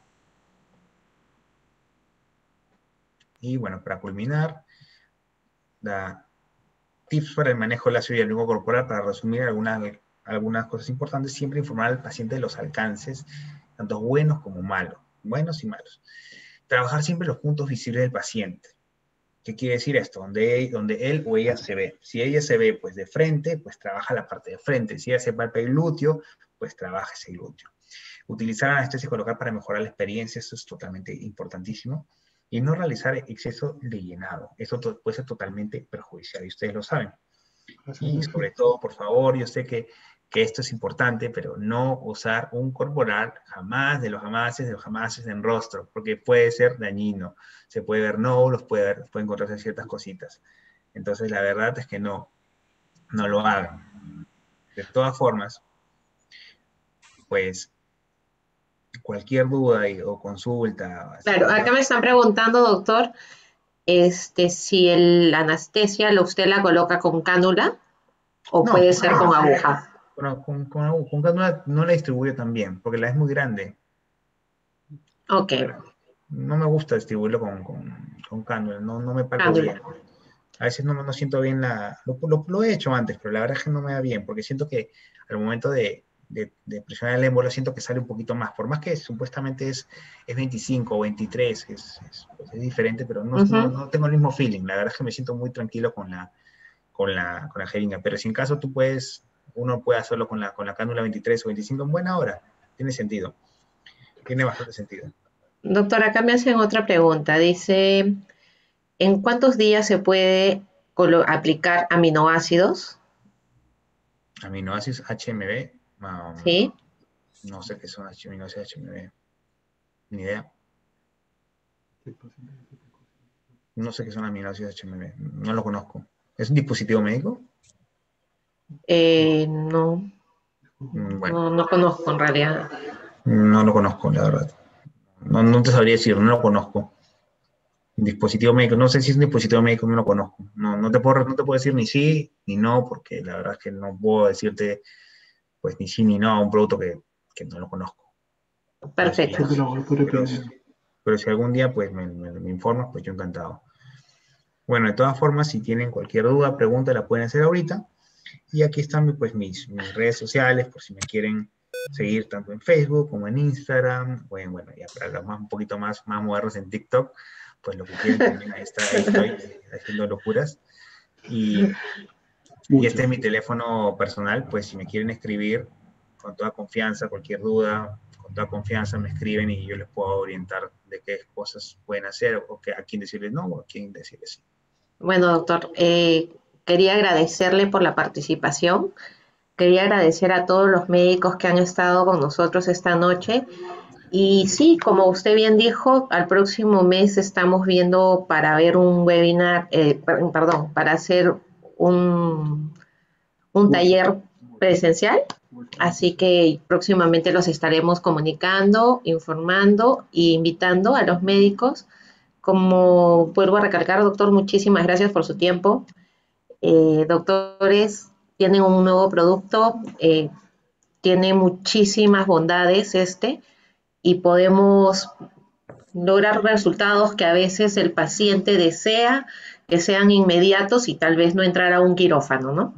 Y bueno, para culminar, da tips para el manejo del ácido hialurónico corporal, para resumir algunas cosas importantes, siempre informar al paciente de los alcances, tanto buenos como malos, buenos y malos. Trabajar siempre los puntos visibles del paciente. ¿Qué quiere decir esto? Donde él o ella se ve. Si ella se ve pues de frente, pues trabaja la parte de frente. Si ella se palpa el glúteo, pues trabaja ese glúteo. Utilizar anestesia local para mejorar la experiencia, eso es totalmente importantísimo. Y no realizar exceso de llenado. Eso puede ser totalmente perjudicial y ustedes lo saben. Y sobre todo, por favor, yo sé que esto es importante, pero no usar un corporal jamás de los jamases en rostro, porque puede ser dañino. Se puede ver nódulos, puede encontrarse ciertas cositas. Entonces, la verdad es que no lo hagan. De todas formas, pues cualquier duda o consulta, claro. Acá me están preguntando, doctor, si la anestesia usted la coloca con cánula o no, puede con ser con cánula. aguja. Con cánula no la distribuyo también, porque la es muy grande. Ok, No me gusta distribuirlo con cánula, no me palpo cánula. bien. A veces no siento bien lo he hecho antes, pero la verdad es que no me da bien, porque siento que al momento de presionar el émbolo siento que sale un poquito más, por más que supuestamente es 25 o 23, pues es diferente, pero no tengo el mismo feeling. La verdad es que me siento muy tranquilo con la jeringa, pero si en caso uno puede hacerlo con la cánula 23 o 25 en buena hora, tiene bastante sentido. Doctor, acá me hacen otra pregunta. Dice, ¿en cuántos días se puede aplicar aminoácidos? Aminoácidos HMB, ¿Sí? no sé qué son aminoácidos HMB, ni idea. No sé qué son aminoácidos HMB, no lo conozco. ¿Es un dispositivo médico? No, Bueno, no conozco en realidad. no lo conozco, la verdad. No te sabría decir, no lo conozco. Dispositivo médico, no sé si es un dispositivo médico, no lo conozco. No te puedo decir ni sí ni no, porque la verdad es que no puedo decirte pues ni sí ni no a un producto que no lo conozco. Pero si, Perfecto. pero, pero si algún día pues me informas, pues yo encantado. Bueno, de todas formas, si tienen cualquier duda, pregunta, la pueden hacer ahorita. Y aquí están pues mis redes sociales, por si me quieren seguir tanto en Facebook como en Instagram, bueno, ya para los un poquito más modernos en TikTok, pues lo que quieren también, ahí estoy haciendo locuras. Y este es mi teléfono personal, pues si me quieren escribir con toda confianza, cualquier duda, con toda confianza me escriben y yo les puedo orientar de qué cosas pueden hacer o a quién decirles no o a quién decirles sí. Bueno, doctor, quería agradecerle por la participación. Quería agradecer a todos los médicos que han estado con nosotros esta noche. Y sí, como usted bien dijo, al próximo mes estamos viendo para ver un webinar, perdón, para hacer un, un taller presencial. Así que próximamente los estaremos comunicando, informando e invitando a los médicos. Como vuelvo a recalcar, doctor, muchísimas gracias por su tiempo. Doctores, tienen un nuevo producto, tiene muchísimas bondades y podemos lograr resultados que a veces el paciente desea que sean inmediatos y tal vez no entrar a un quirófano, ¿no?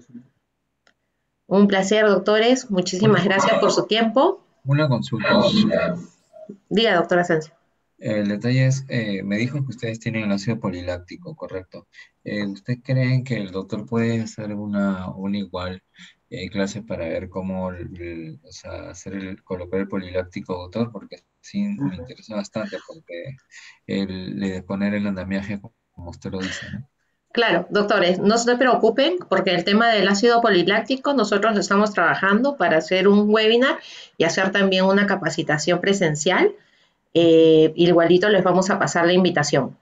Un placer, doctores. Muchísimas gracias por su tiempo. Una consulta, doctora. Diga, doctora Sánchez. El detalle es, me dijo que ustedes tienen el ácido poliláctico, ¿correcto? ¿Usted cree que el doctor puede hacer una igual clase para ver cómo, o sea, colocar el poliláctico, doctor? Porque sí me interesa bastante, porque poner el andamiaje, como usted lo dice, ¿no? Claro, doctores, no se preocupen porque el tema del ácido poliláctico nosotros estamos trabajando para hacer un webinar y hacer también una capacitación presencial. Igualito les vamos a pasar la invitación.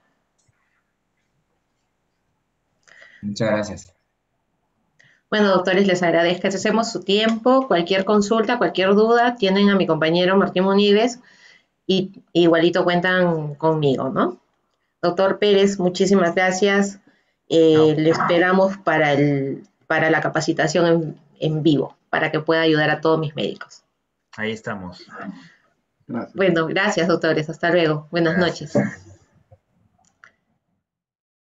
Muchas gracias. Bueno, doctores, les agradecemos su tiempo. Cualquier consulta, cualquier duda, tienen a mi compañero Martín Munives y igualito cuentan conmigo, ¿no? Doctor Pérez, muchísimas gracias. Le esperamos para la capacitación en vivo, para que pueda ayudar a todos mis médicos. Ahí estamos. Gracias. Bueno, gracias, doctores. Hasta luego. Buenas noches.